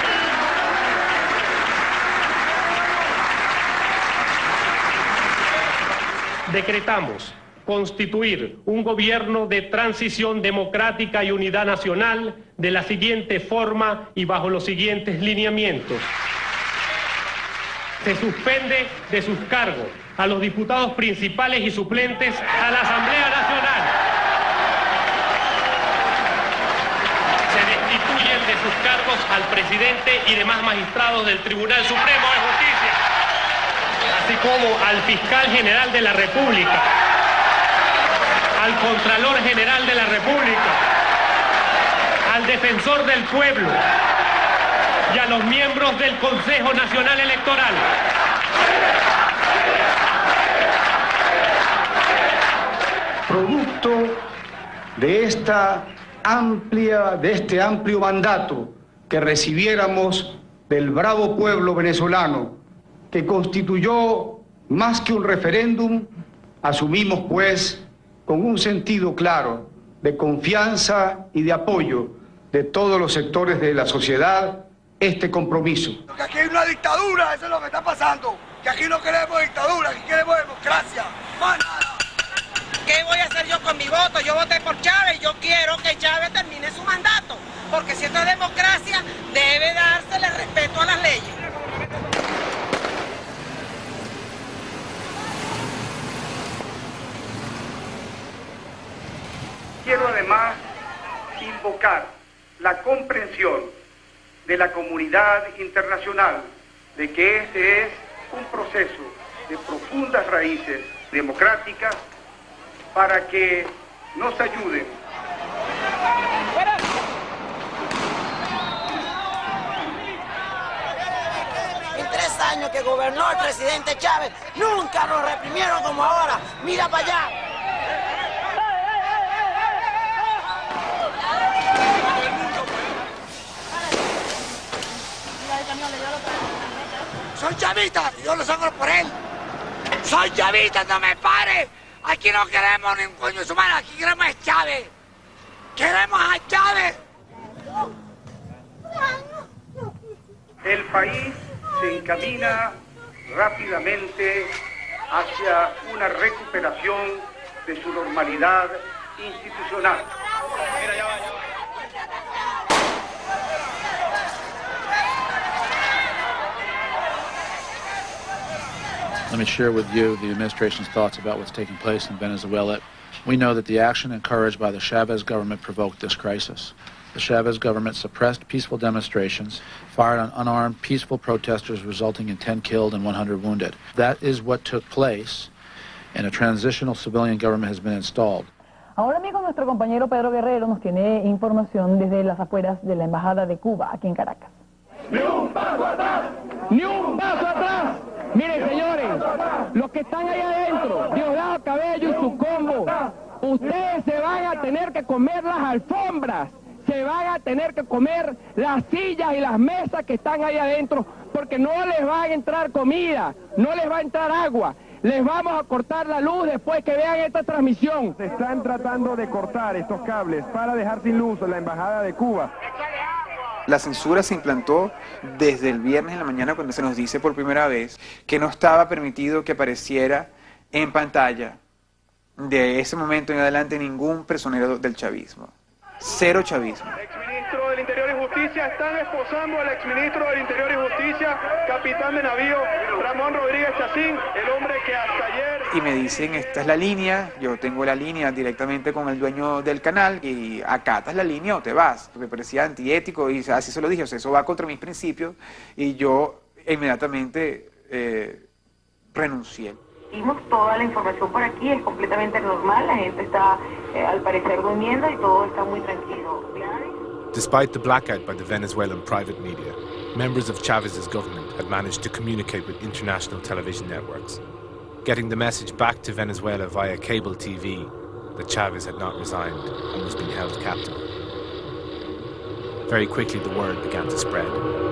Decretamos constituir un gobierno de transición democrática y unidad nacional de la siguiente forma y bajo los siguientes lineamientos. se suspende de sus cargos a los diputados principales y suplentes a la Asamblea Nacional. Se destituyen de sus cargos al presidente y demás magistrados del Tribunal Supremo de Justicia, así como al fiscal general de la República, al Contralor General de la República, al Defensor del Pueblo y a los miembros del Consejo Nacional Electoral. Producto de esta amplia, de este amplio mandato que recibiéramos del bravo pueblo venezolano, que constituyó más que un referéndum, asumimos pues con un sentido claro de confianza y de apoyo de todos los sectores de la sociedad este compromiso. Que aquí hay una dictadura, eso es lo que está pasando. Que aquí no queremos dictadura, aquí queremos democracia. Más nada. ¿Qué voy a hacer yo con mi voto? Yo voté por Chávez y yo quiero que Chávez termine su mandato. Porque si esto es democracia, debe dársele respeto a las leyes. Quiero además invocar la comprensión de la comunidad internacional de que este es un proceso de profundas raíces democráticas para que nos ayuden. En tres años que gobernó el presidente Chávez, nunca nos reprimieron como ahora. Mira para allá. Soy chavista, yo lo saco por él. Soy chavista, no me pare. Aquí no queremos ningún coño de su mano, aquí queremos a Chávez. Queremos a Chávez. El país se encamina rápidamente hacia una recuperación de su normalidad institucional. Let me share with you the administration's thoughts about what's taking place in Venezuela. We know that the action encouraged by the Chavez government provoked this crisis. The Chavez government suppressed peaceful demonstrations, fired on unarmed, peaceful protesters, resulting in ten killed and one hundred wounded. That is what took place, and a transitional civilian government has been installed. Ahora mismo nuestro compañero Pedro Guerrero nos tiene información desde las afueras de la Embajada de Cuba, aquí en Caracas. ¡Ni un paso atrás! ¡Ni un paso atrás! Miren, señores, los que están ahí adentro, Diosdado Cabello y su combo, ustedes se van a tener que comer las alfombras, se van a tener que comer las sillas y las mesas que están ahí adentro, porque no les va a entrar comida, no les va a entrar agua. Les vamos a cortar la luz después que vean esta transmisión. Están tratando de cortar estos cables para dejar sin luz la Embajada de Cuba. La censura se implantó desde el viernes en la mañana cuando se nos dice por primera vez que no estaba permitido que apareciera en pantalla de ese momento en adelante ningún personero del chavismo. Cero chavismo. Exministro del Interior y Justicia, están esposando al exministro del Interior y Justicia, capitán de navío Ramón Rodríguez Chacín, el hombre que hasta ayer... Y me dicen, esta es la línea, yo tengo la línea directamente con el dueño del canal y acatas la línea o te vas. Me parecía antiético y así se lo dije, o sea, eso va contra mis principios y yo inmediatamente eh, renuncié. Vimos toda la información por aquí, es completamente normal, la gente está eh, al parecer durmiendo y todo está muy tranquilo. Despite the blackout by the Venezuelan private media, members of Chavez's government had managed to communicate with international television networks, getting the message back to Venezuela via cable T V that Chavez had not resigned and was being held captive. Very quickly the word began to spread.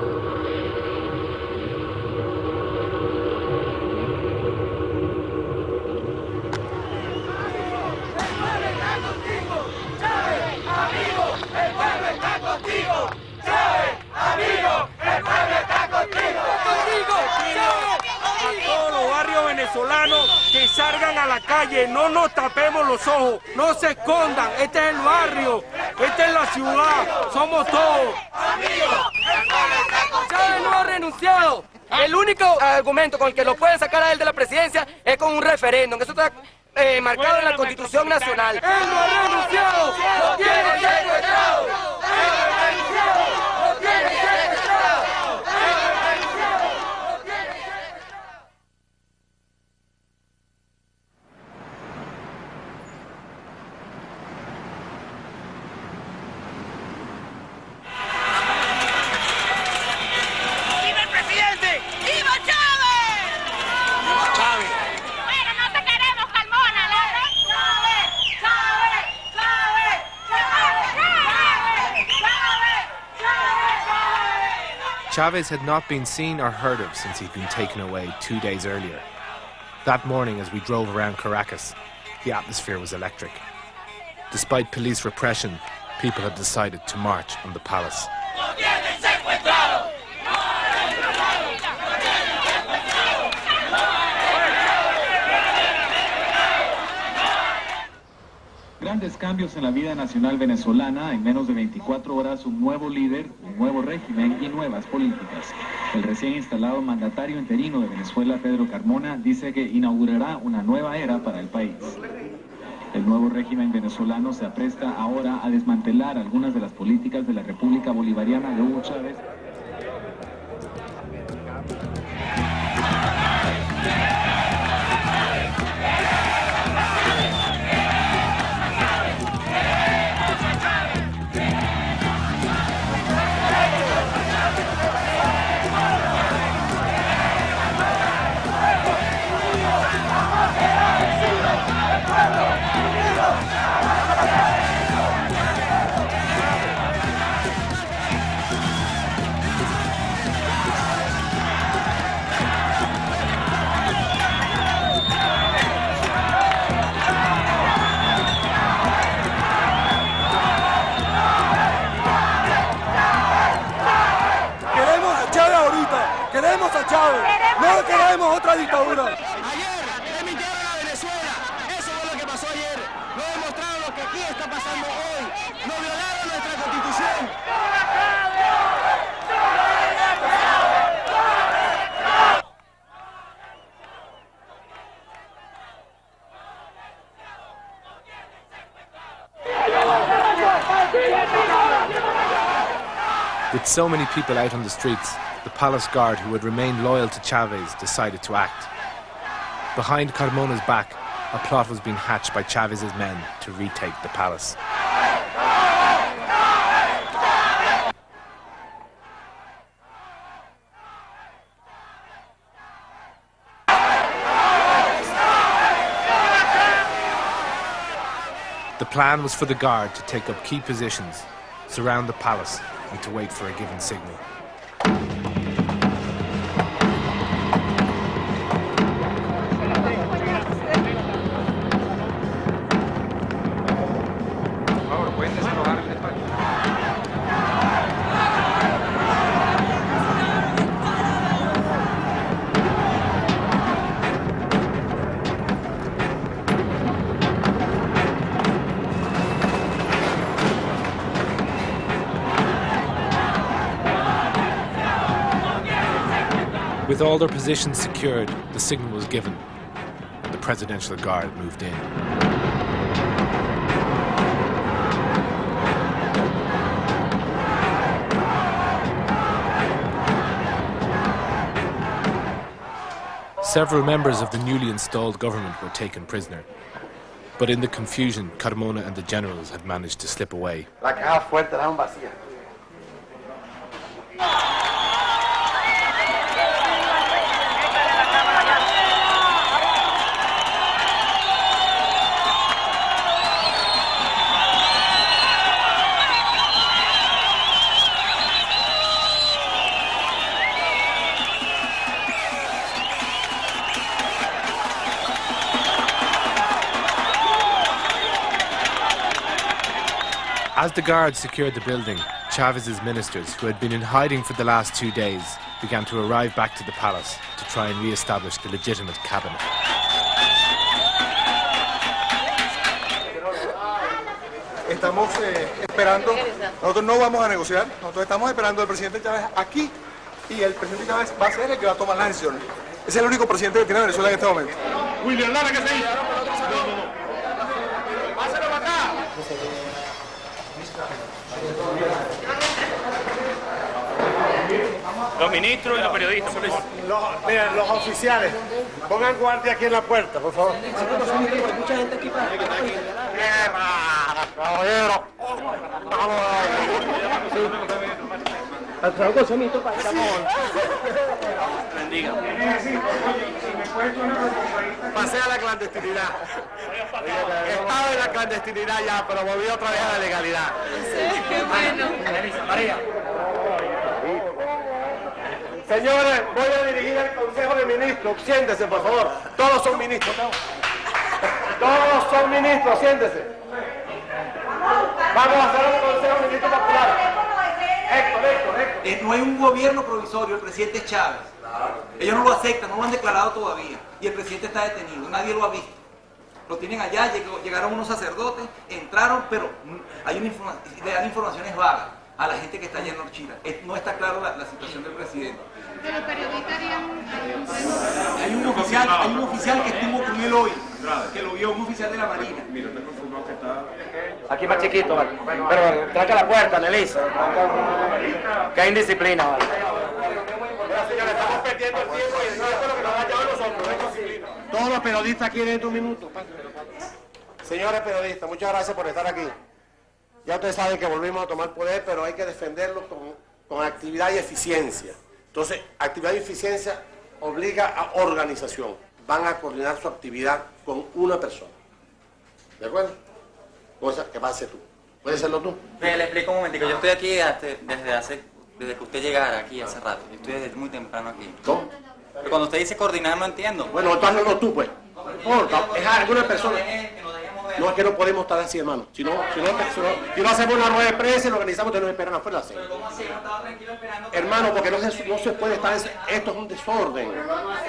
Venezolanos que salgan a la calle, no nos tapemos los ojos, no se escondan, este es el barrio, esta es la ciudad, somos todos. Chávez no ha renunciado, El único argumento con el que lo pueden sacar a él de la presidencia es con un referéndum. Eso está eh, marcado en la Constitución Nacional. ¡Él no ha renunciado! ¡Lo tiene secuestrado! ¡Él no ha renunciado! ¡Lo tiene secuestrado! ¡Él no ha renunciado! ¡Lo tiene secuestrado! ¡Viva el presidente! ¡Viva Chávez! ¡Viva Chávez! Bueno, no te queremos, Carmona, ¿no? ¡Chávez! ¡Chávez! ¡Chávez! ¡Chávez! ¡Chávez! Chavez had not been seen or heard of since he'd been taken away two days earlier. That morning, as we drove around Caracas, the atmosphere was electric. Despite police repression, people had decided to march on the palace. Grandes cambios en la vida nacional venezolana, en menos de veinticuatro horas un nuevo líder, un nuevo régimen y nuevas políticas. El recién instalado mandatario interino de Venezuela, Pedro Carmona, dice que inaugurará una nueva era para el país. El nuevo régimen venezolano se apresta ahora a desmantelar algunas de las políticas de la República Bolivariana de Hugo Chávez. ¡Queremos a Chávez! ¡No queremos otra dictadura! Ayer remitieron a Venezuela. Eso fue lo que pasó ayer. Nos demostraron lo que aquí está pasando hoy. Nos violaron nuestra Constitución. With so many people out on the streets, the palace guard who had remained loyal to Chavez decided to act. Behind Carmona's back, a plot was being hatched by Chavez's men to retake the palace. The plan was for the guard to take up key positions, surround the palace, and to wait for a given signal. With all their positions secured, the signal was given, and the Presidential Guard moved in. Several members of the newly installed government were taken prisoner. But in the confusion, Carmona and the generals had managed to slip away. La caja fuerte la vacía. As the guards secured the building, Chavez's ministers, who had been in hiding for the last two days, began to arrive back to the palace to try and re-establish the legitimate cabinet. Estamos eh, esperando, nosotros no vamos a negociar, nosotros estamos esperando al presidente Chávez aquí, y el presidente Chávez va a ser el que va a tomar las decisiones. Es el único presidente que tiene Venezuela en este momento. William Lara, ¿qué se hizo? ¡Pásalo para acá! Los ministros y los periodistas, por favor. Los, miren, los oficiales, pongan guardia aquí en la puerta, por favor. Mucha gente aquí para... Caballero. Bendiga. Pasé a la clandestinidad. Estaba en la clandestinidad ya, pero volví otra vez a la legalidad. Qué bueno. María. Señores, voy a dirigir el Consejo de Ministros. Siéntese, por favor. Todos son ministros. Todos son ministros, siéntese. Vamos a hacer un Consejo de Ministros Popular. Héctor, Héctor, Héctor. Eh, no hay un gobierno provisorio, el presidente es Chávez. Ellos no lo aceptan, no lo han declarado todavía. Y el presidente está detenido, nadie lo ha visto. Lo tienen allá, llegó, llegaron unos sacerdotes, entraron, pero hay una informa le dan informaciones vagas a la gente que está allá en Norchira. No está claro la, la situación del presidente. Pero el periodista haría un... Hay un oficial, hay un oficial que estuvo con él hoy, que lo vio, un oficial de la Marina. Mira, te confirmó que está... Aquí más chiquito, vale. Pero tranca la puerta, Nelisa. Que hay indisciplina, vale. Señores, estamos perdiendo el tiempo y el tiempo es lo que nos ha llevado nosotros, es disciplina. Todos los periodistas aquí dentro de un minuto. Señores periodistas, muchas gracias por estar aquí. Ya ustedes saben que volvimos a tomar poder, pero hay que defenderlo con, con actividad y eficiencia. Entonces, actividad y eficiencia obliga a organización. Van a coordinar su actividad con una persona. ¿De acuerdo? Cosa que va a ser tú. ¿Puedes serlo tú? Le, le explico un momentico. Yo estoy aquí hasta- desde hace, desde que usted llegara aquí hace rato. Yo estoy desde muy temprano aquí. ¿Cómo? Pero cuando usted dice coordinar no entiendo. Bueno, entonces hazlo tú, pues. No importa, es alguna persona. No, es que no podemos estar así, hermano. Si no, si no, si no, si no hacemos una rueda de prensa y lo organizamos, ustedes nos esperan afuera. ¿Sí? Hermano, porque no se, no se puede estar... Esto es un desorden. No, no, no, no,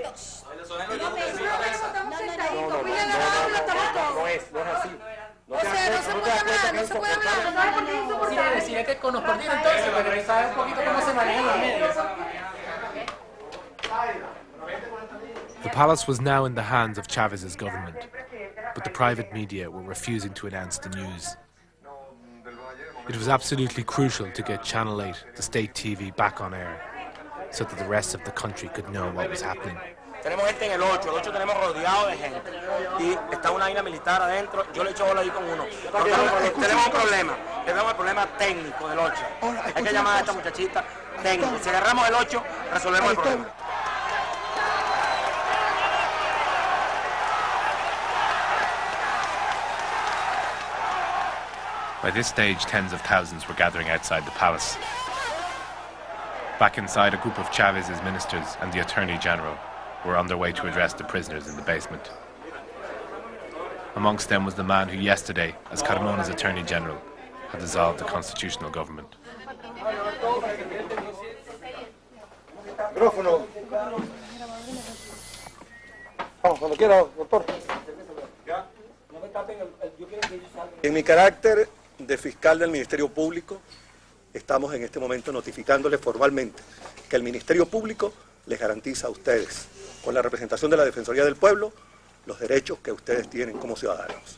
no es, no es así. No te das cuenta, no te das cuenta que es insoportable. Sí, decía que nos coordina entonces, pero sabe un poquito cómo se manejan los medios. The palace was now in the hands of Chávez's government, but the private media were refusing to announce the news. It was absolutely crucial to get Channel eight, the state T V, back on air, so that the rest of the country could know what was happening. Tenemos gente en el ocho, el ocho tenemos rodeado de gente. Y está una vaina militar adentro, yo le echo bola ahí con uno. No, tenemos, tenemos un problema, tenemos el problema técnico del ocho. Hay que llamar a esta muchachita técnico. Si agarramos el ocho, resolvemos el problema. By this stage, tens of thousands were gathering outside the palace. Back inside, a group of Chávez's ministers and the Attorney General were on their way to address the prisoners in the basement. Amongst them was the man who yesterday, as Carmona's Attorney General, had dissolved the constitutional government. Micrófono. Vamos, cuando quiera, doctor. En mi carácter de fiscal del Ministerio Público, estamos en este momento notificándoles formalmente que el Ministerio Público les garantiza a ustedes, con la representación de la Defensoría del Pueblo, los derechos que ustedes tienen como ciudadanos.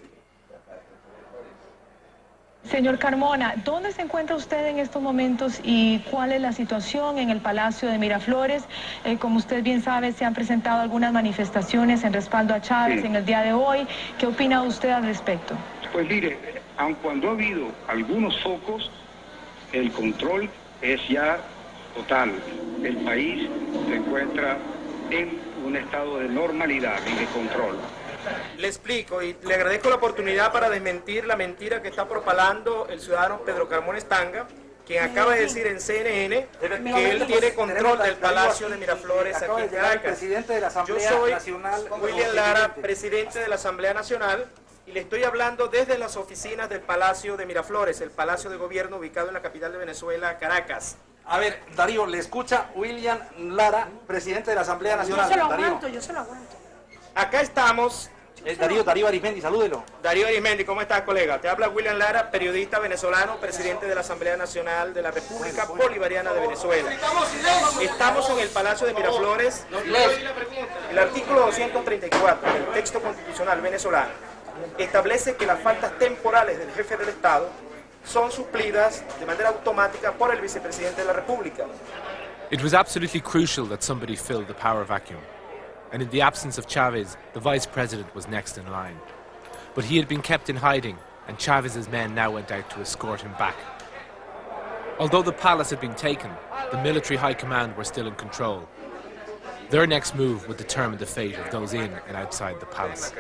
Señor Carmona, ¿dónde se encuentra usted en estos momentos y cuál es la situación en el Palacio de Miraflores? Eh, como usted bien sabe, se han presentado algunas manifestaciones en respaldo a Chávez Sí. en el día de hoy. ¿Qué opina usted al respecto? Pues mire, aun cuando ha habido algunos focos, el control es ya total. El país se encuentra en un estado de normalidad y de control. Le explico y le agradezco la oportunidad para desmentir la mentira que está propalando el ciudadano Pedro Carmona Estanga, quien acaba de decir en C N N que él tiene control del Palacio de Miraflores aquí en Caracas. Yo soy William Lara, presidente de la Asamblea Nacional, y le estoy hablando desde las oficinas del Palacio de Miraflores, el Palacio de Gobierno ubicado en la capital de Venezuela, Caracas. A ver, Darío, le escucha William Lara, presidente de la Asamblea Nacional. Yo se lo Darío. aguanto, yo se lo aguanto. Acá estamos Es Darío, Darío Arismendi, salúdelo. Darío Arismendi, ¿cómo estás, colega? Te habla William Lara, periodista venezolano, presidente de la Asamblea Nacional de la República Bolivariana de Venezuela. Estamos en el Palacio de Miraflores. El artículo doscientos treinta y cuatro del texto constitucional venezolano establece que las faltas temporales del jefe del Estado son suplidas de manera automática por el vicepresidente de la República. It was absolutely crucial that somebody filled the power vacuum. And in the absence of Chavez, the vice president was next in line. But he had been kept in hiding, and Chavez's men now went out to escort him back. Although the palace had been taken, the military high command were still in control. Their next move would determine the fate of those in and outside the palace.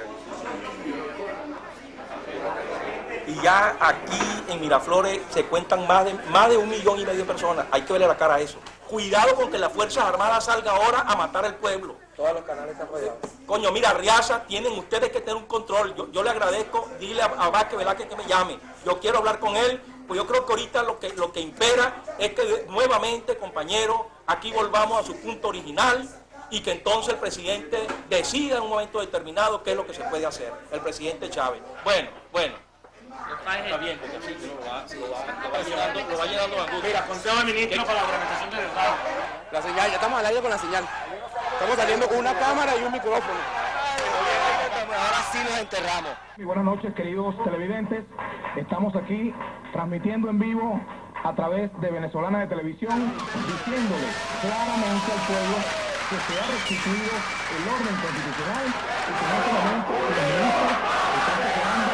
Y ya aquí en Miraflores se cuentan más de, más de un millón y medio de personas. Hay que verle la cara a eso. Cuidado con que las Fuerzas Armadas salga ahora a matar al pueblo. Todos los canales están rodeados. Coño, mira, Riaza, tienen ustedes que tener un control. Yo, yo le agradezco, dile a, a Vázquez Velázquez que me llame. Yo quiero hablar con él, pues yo creo que ahorita lo que, lo que impera es que nuevamente, compañeros, aquí volvamos a su punto original y que entonces el presidente decida en un momento determinado qué es lo que se puede hacer. El presidente Chávez. Bueno, bueno. Está bien, porque así lo va, lo va, lo va llenando, lo va llenando la angustia. Mira, consejo de ministro para la organización del Estado. La señal, ya estamos al aire con la señal. Estamos saliendo con una cámara y un micrófono. Ahora sí nos enterramos. Muy buenas noches, queridos televidentes. Estamos aquí transmitiendo en vivo a través de Venezolana de Televisión, diciéndole claramente al pueblo que se ha restituido el orden constitucional y que en este momento los ministros están preparando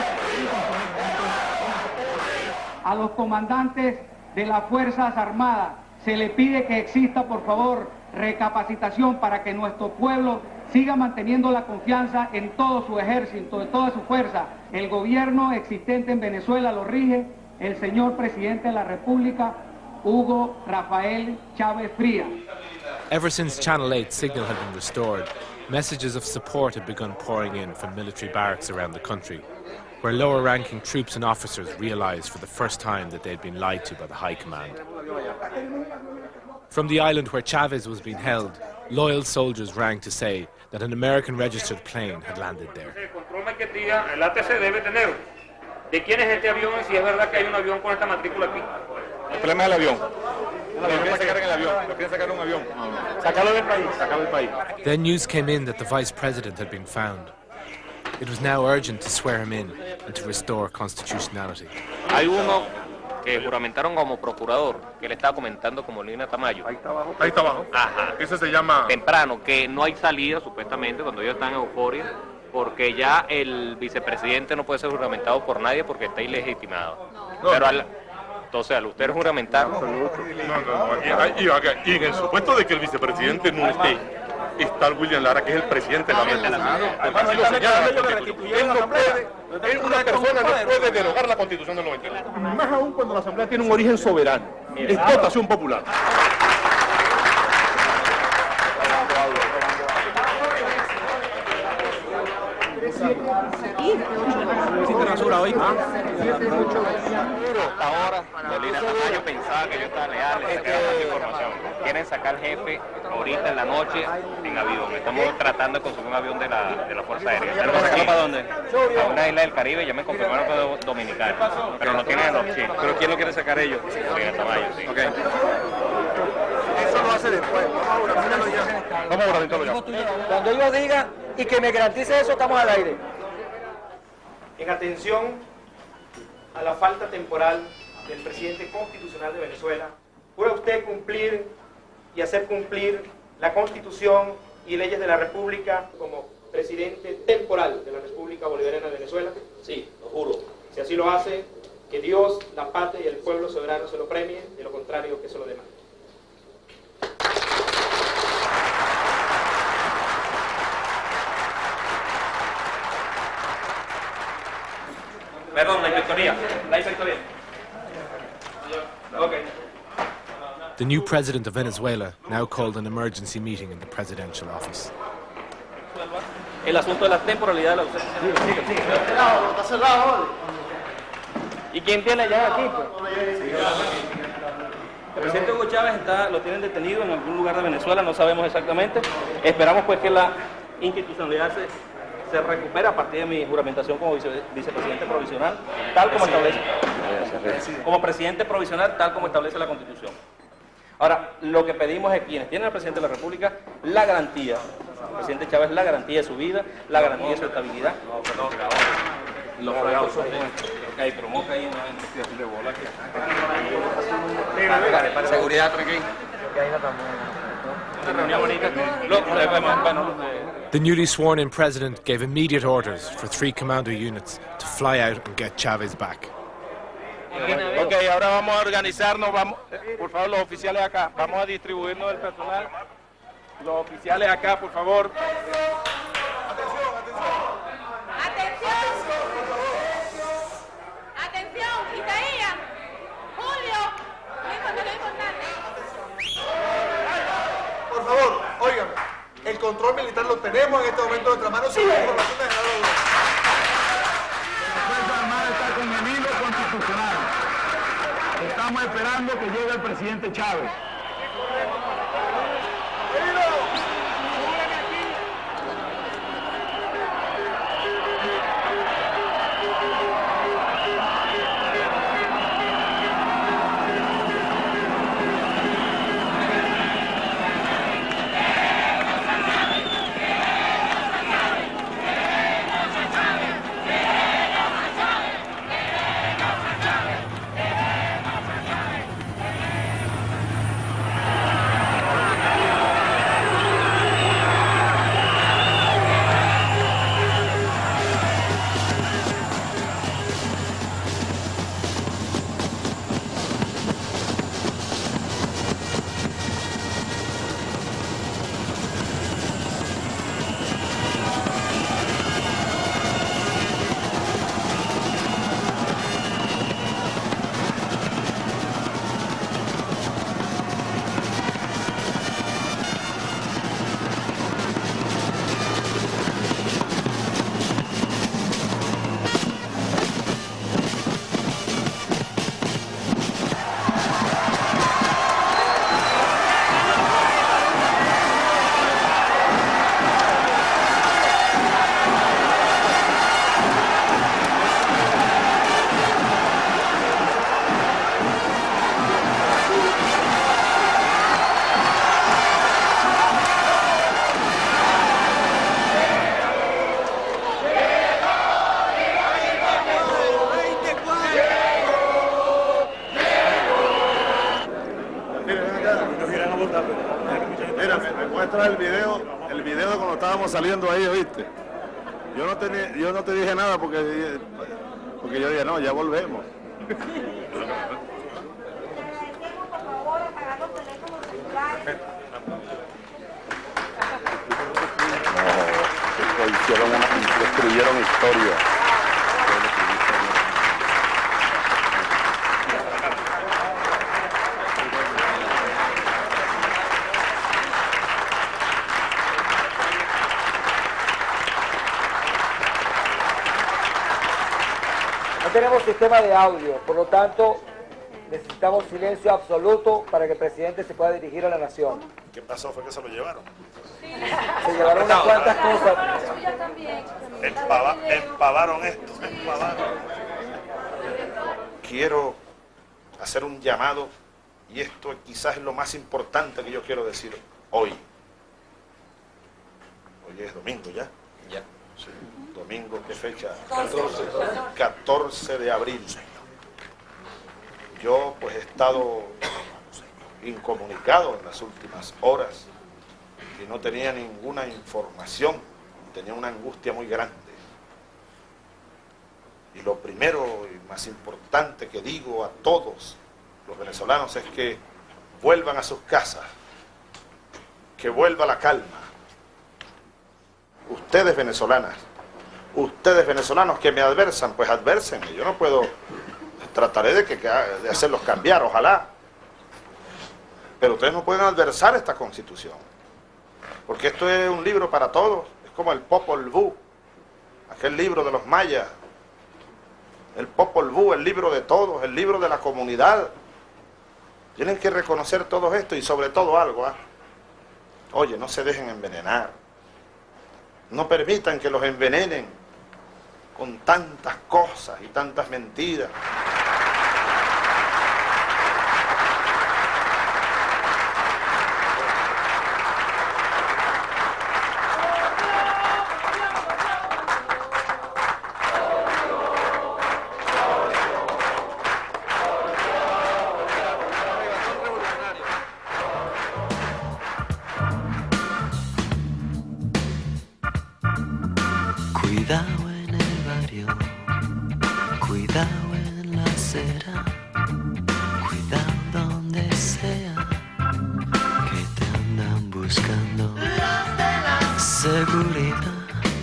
a los comandantes de las Fuerzas Armadas. Se le pide que exista, por favor, recapacitación para que nuestro pueblo siga manteniendo la confianza en todo su ejército, en toda su fuerza. El gobierno existente en Venezuela lo rige el señor presidente de la República, Hugo Rafael Chávez Frías. Ever since Channel eight signal had been restored, messages of support had begun pouring in from military barracks around the country, where lower-ranking troops and officers realized for the first time that they'd been lied to by the High Command. From the island where Chavez was being held, loyal soldiers rang to say that an American-registered plane had landed there. El control maquetía, el A T C debe tener de quién es este avión y si es verdad que hay un avión con esta matrícula aquí. El problema es el avión. Lo quieren sacar en el avión, lo quieren sacar en un avión. Sacarlo del país, sacarlo del país. Then news came in that the vice president had been found. It was now urgent to swear him in and to restore constitutionality. Hay uno que juramentaron como procurador, que le estaba comentando como Lina Tamayo. Ahí está abajo. Ahí está abajo. Ajá. Ese se llama... Temprano, que no hay salida, supuestamente, cuando ellos están en euforia, porque ya el vicepresidente no puede ser juramentado por nadie porque está ilegitimado. No. Pero al... Entonces, al usted juramentar... No, no, no. Aquí, y, aquí, y en el supuesto de que el vicepresidente no esté, está William Lara, que es el presidente de la Asamblea. Así lo señala la Constitución. Él no puede, él, una persona no puede derogar la Constitución del noventa y uno. Más aún cuando la Asamblea tiene un origen soberano. Es votación popular. Hoy. Hasta ahora, Molina Tamayo pensaba que yo estaba leal, le sacaron más información. Quieren sacar jefe ahorita en la noche en avión. Estamos tratando de conseguir un avión de la, de la Fuerza Aérea. ¿Pero sacarlo para dónde? A una isla del Caribe, ya me confirmaron que es dominicana. Pero no tienen el opción. ¿Pero quién lo quiere sacar ellos? Molina Tamayo, sí. Okay. Eso lo hace después. Vamos a juramentarlo ya. Vamos a juramentarlo ya. Cuando ellos digan y que me garantice eso, estamos al aire. En atención a la falta temporal del presidente constitucional de Venezuela, ¿jura usted cumplir y hacer cumplir la Constitución y leyes de la República como presidente temporal de la República Bolivariana de Venezuela? Sí, lo juro. Si así lo hace, que Dios, la patria y el pueblo soberano se lo premien, de lo contrario que se lo demande. Perdón, la inspectoría. La inspectoría. Okay. The new president of Venezuela now called an emergency meeting in the presidential office. El asunto de la temporalidad de la ausencia. Sigue, sigue, sigue. Está cerrado. ¿Y quién tiene la llave aquí? Pues? El presidente Hugo Chávez está, lo tienen detenido en algún lugar de Venezuela, no sabemos exactamente. Esperamos pues que la institucionalidad se se recupera a partir de mi juramentación como vice, vicepresidente provisional, tal como establece, como presidente provisional, tal como establece la Constitución. Ahora, lo que pedimos es quienes tienen al presidente de la República la garantía, el presidente Chávez, la garantía de su vida, la garantía de su estabilidad. No, perdón, los fregados son ahí, promoca ahí, no de bola aquí. Seguridad, tranquilo. The newly sworn in president gave immediate orders for three commando units to fly out and get Chávez back. Ok, ahora vamos a organizarnos, vamos, por favor, los oficiales acá, vamos a distribuirnos el personal. Los oficiales acá, por favor. Atención, Isaías, Julio, lo importante. Por favor, óigame, el control militar lo tenemos en este momento en nuestras manos. Sin información de general. La Fuerza Armada está con el hilo constitucional. Estamos esperando que llegue el presidente Chávez. El video, el video de cuando estábamos saliendo ahí, ¿viste? Yo no te, yo no te dije nada porque, porque yo dije, no, ya volvemos. No, hicieron una, destruyeron historia. No tenemos sistema de audio, por lo tanto necesitamos silencio absoluto para que el presidente se pueda dirigir a la nación. ¿Qué pasó? ¿Fue que se lo llevaron? Se llevaron unas cuantas cosas. Empava, empavaron esto, empavaron. Quiero hacer un llamado, y esto quizás es lo más importante que yo quiero decir hoy. Hoy es domingo ya. Ya. Sí. Domingo, ¿qué fecha? catorce de abril. Yo pues he estado incomunicado en las últimas horas y no tenía ninguna información, tenía una angustia muy grande. Y lo primero y más importante que digo a todos los venezolanos es que vuelvan a sus casas, que vuelva la calma. Ustedes venezolanas, ustedes venezolanos que me adversan, pues advérsenme. Yo no puedo, trataré de, que, de hacerlos cambiar, ojalá. Pero ustedes no pueden adversar esta Constitución. Porque esto es un libro para todos. Es como el Popol Vuh, aquel libro de los mayas. El Popol Vuh, el libro de todos, el libro de la comunidad. Tienen que reconocer todo esto y sobre todo algo. ¿eh? Oye, no se dejen envenenar. No permitan que los envenenen con tantas cosas y tantas mentiras. Cuidado en el barrio, cuidado en la acera, cuidado donde sea, que te andan buscando. Seguridad,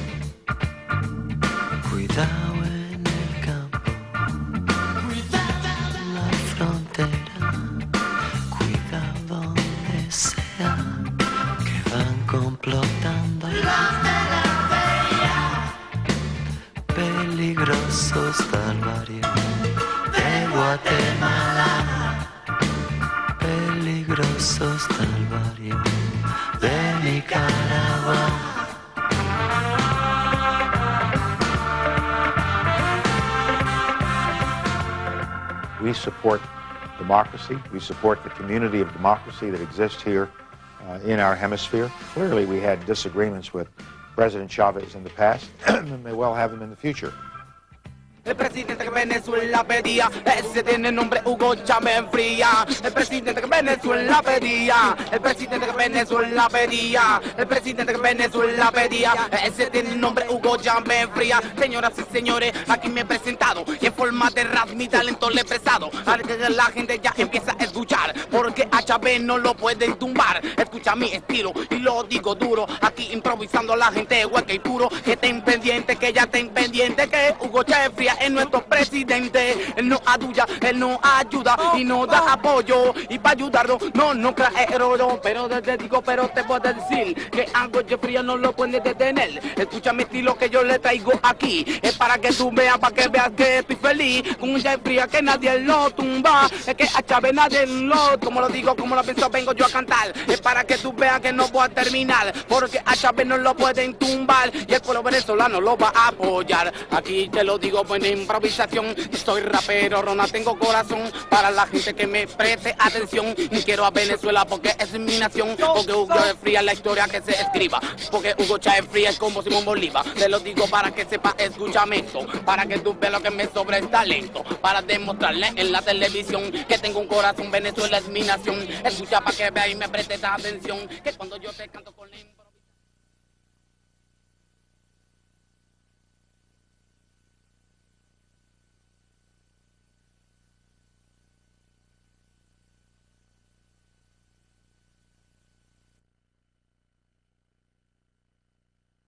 cuidado en el campo, cuidado en la frontera, cuidado donde sea, que van complotando. Peligrosos del barrio de Guatemala, peligrosos del barrio de Nicaragua. We support democracy. We support the community of democracy that exists here uh, in our hemisphere. Clearly, we had disagreements with President Chavez in the past, and may well have them in the future. El presidente que Venezuela pedía, ese tiene nombre Hugo Chávez Fría. El presidente que Venezuela pedía, el presidente que Venezuela pedía, el presidente que Venezuela pedía, ese tiene nombre Hugo Chávez Fría. Señoras y señores, aquí me he presentado y en forma de rap mi talento le he expresado. Ahora que la gente ya empieza a escuchar, porque a Chávez no lo pueden tumbar. Escucha mi estilo y lo digo duro, aquí improvisando la gente hueca y puro. Que estén pendientes, que ya estén pendientes, que Hugo Chávez Fría es nuestro presidente. Él no aduya, él no ayuda y no da apoyo. Y para ayudarlo no nos trae oro. Pero te digo, pero te puedo decir que algo Jeffrey no lo puede detener. Escucha mi estilo que yo le traigo aquí. Es para que tú veas, para que veas que estoy feliz. Con un Jeffrey que nadie lo tumba. Es que a Chávez nadie lo, como lo digo, como lo pienso, vengo yo a cantar. Es para que tú veas que no voy a terminar, porque a Chávez no lo pueden tumbar. Y el pueblo venezolano lo va a apoyar. Aquí te lo digo, pues en improvisación, soy rapero, Rona, tengo corazón para la gente que me preste atención. Ni quiero a Venezuela porque es mi nación, porque Hugo Chávez Fría es la historia que se escriba, porque Hugo Chávez Fría es como Simón Bolívar. Te lo digo para que sepa, escúchame esto, para que tú veas lo que me sobra el talento, para demostrarle en la televisión que tengo un corazón, Venezuela es mi nación. Escucha para que vea y me preste atención, que cuando yo te canto con la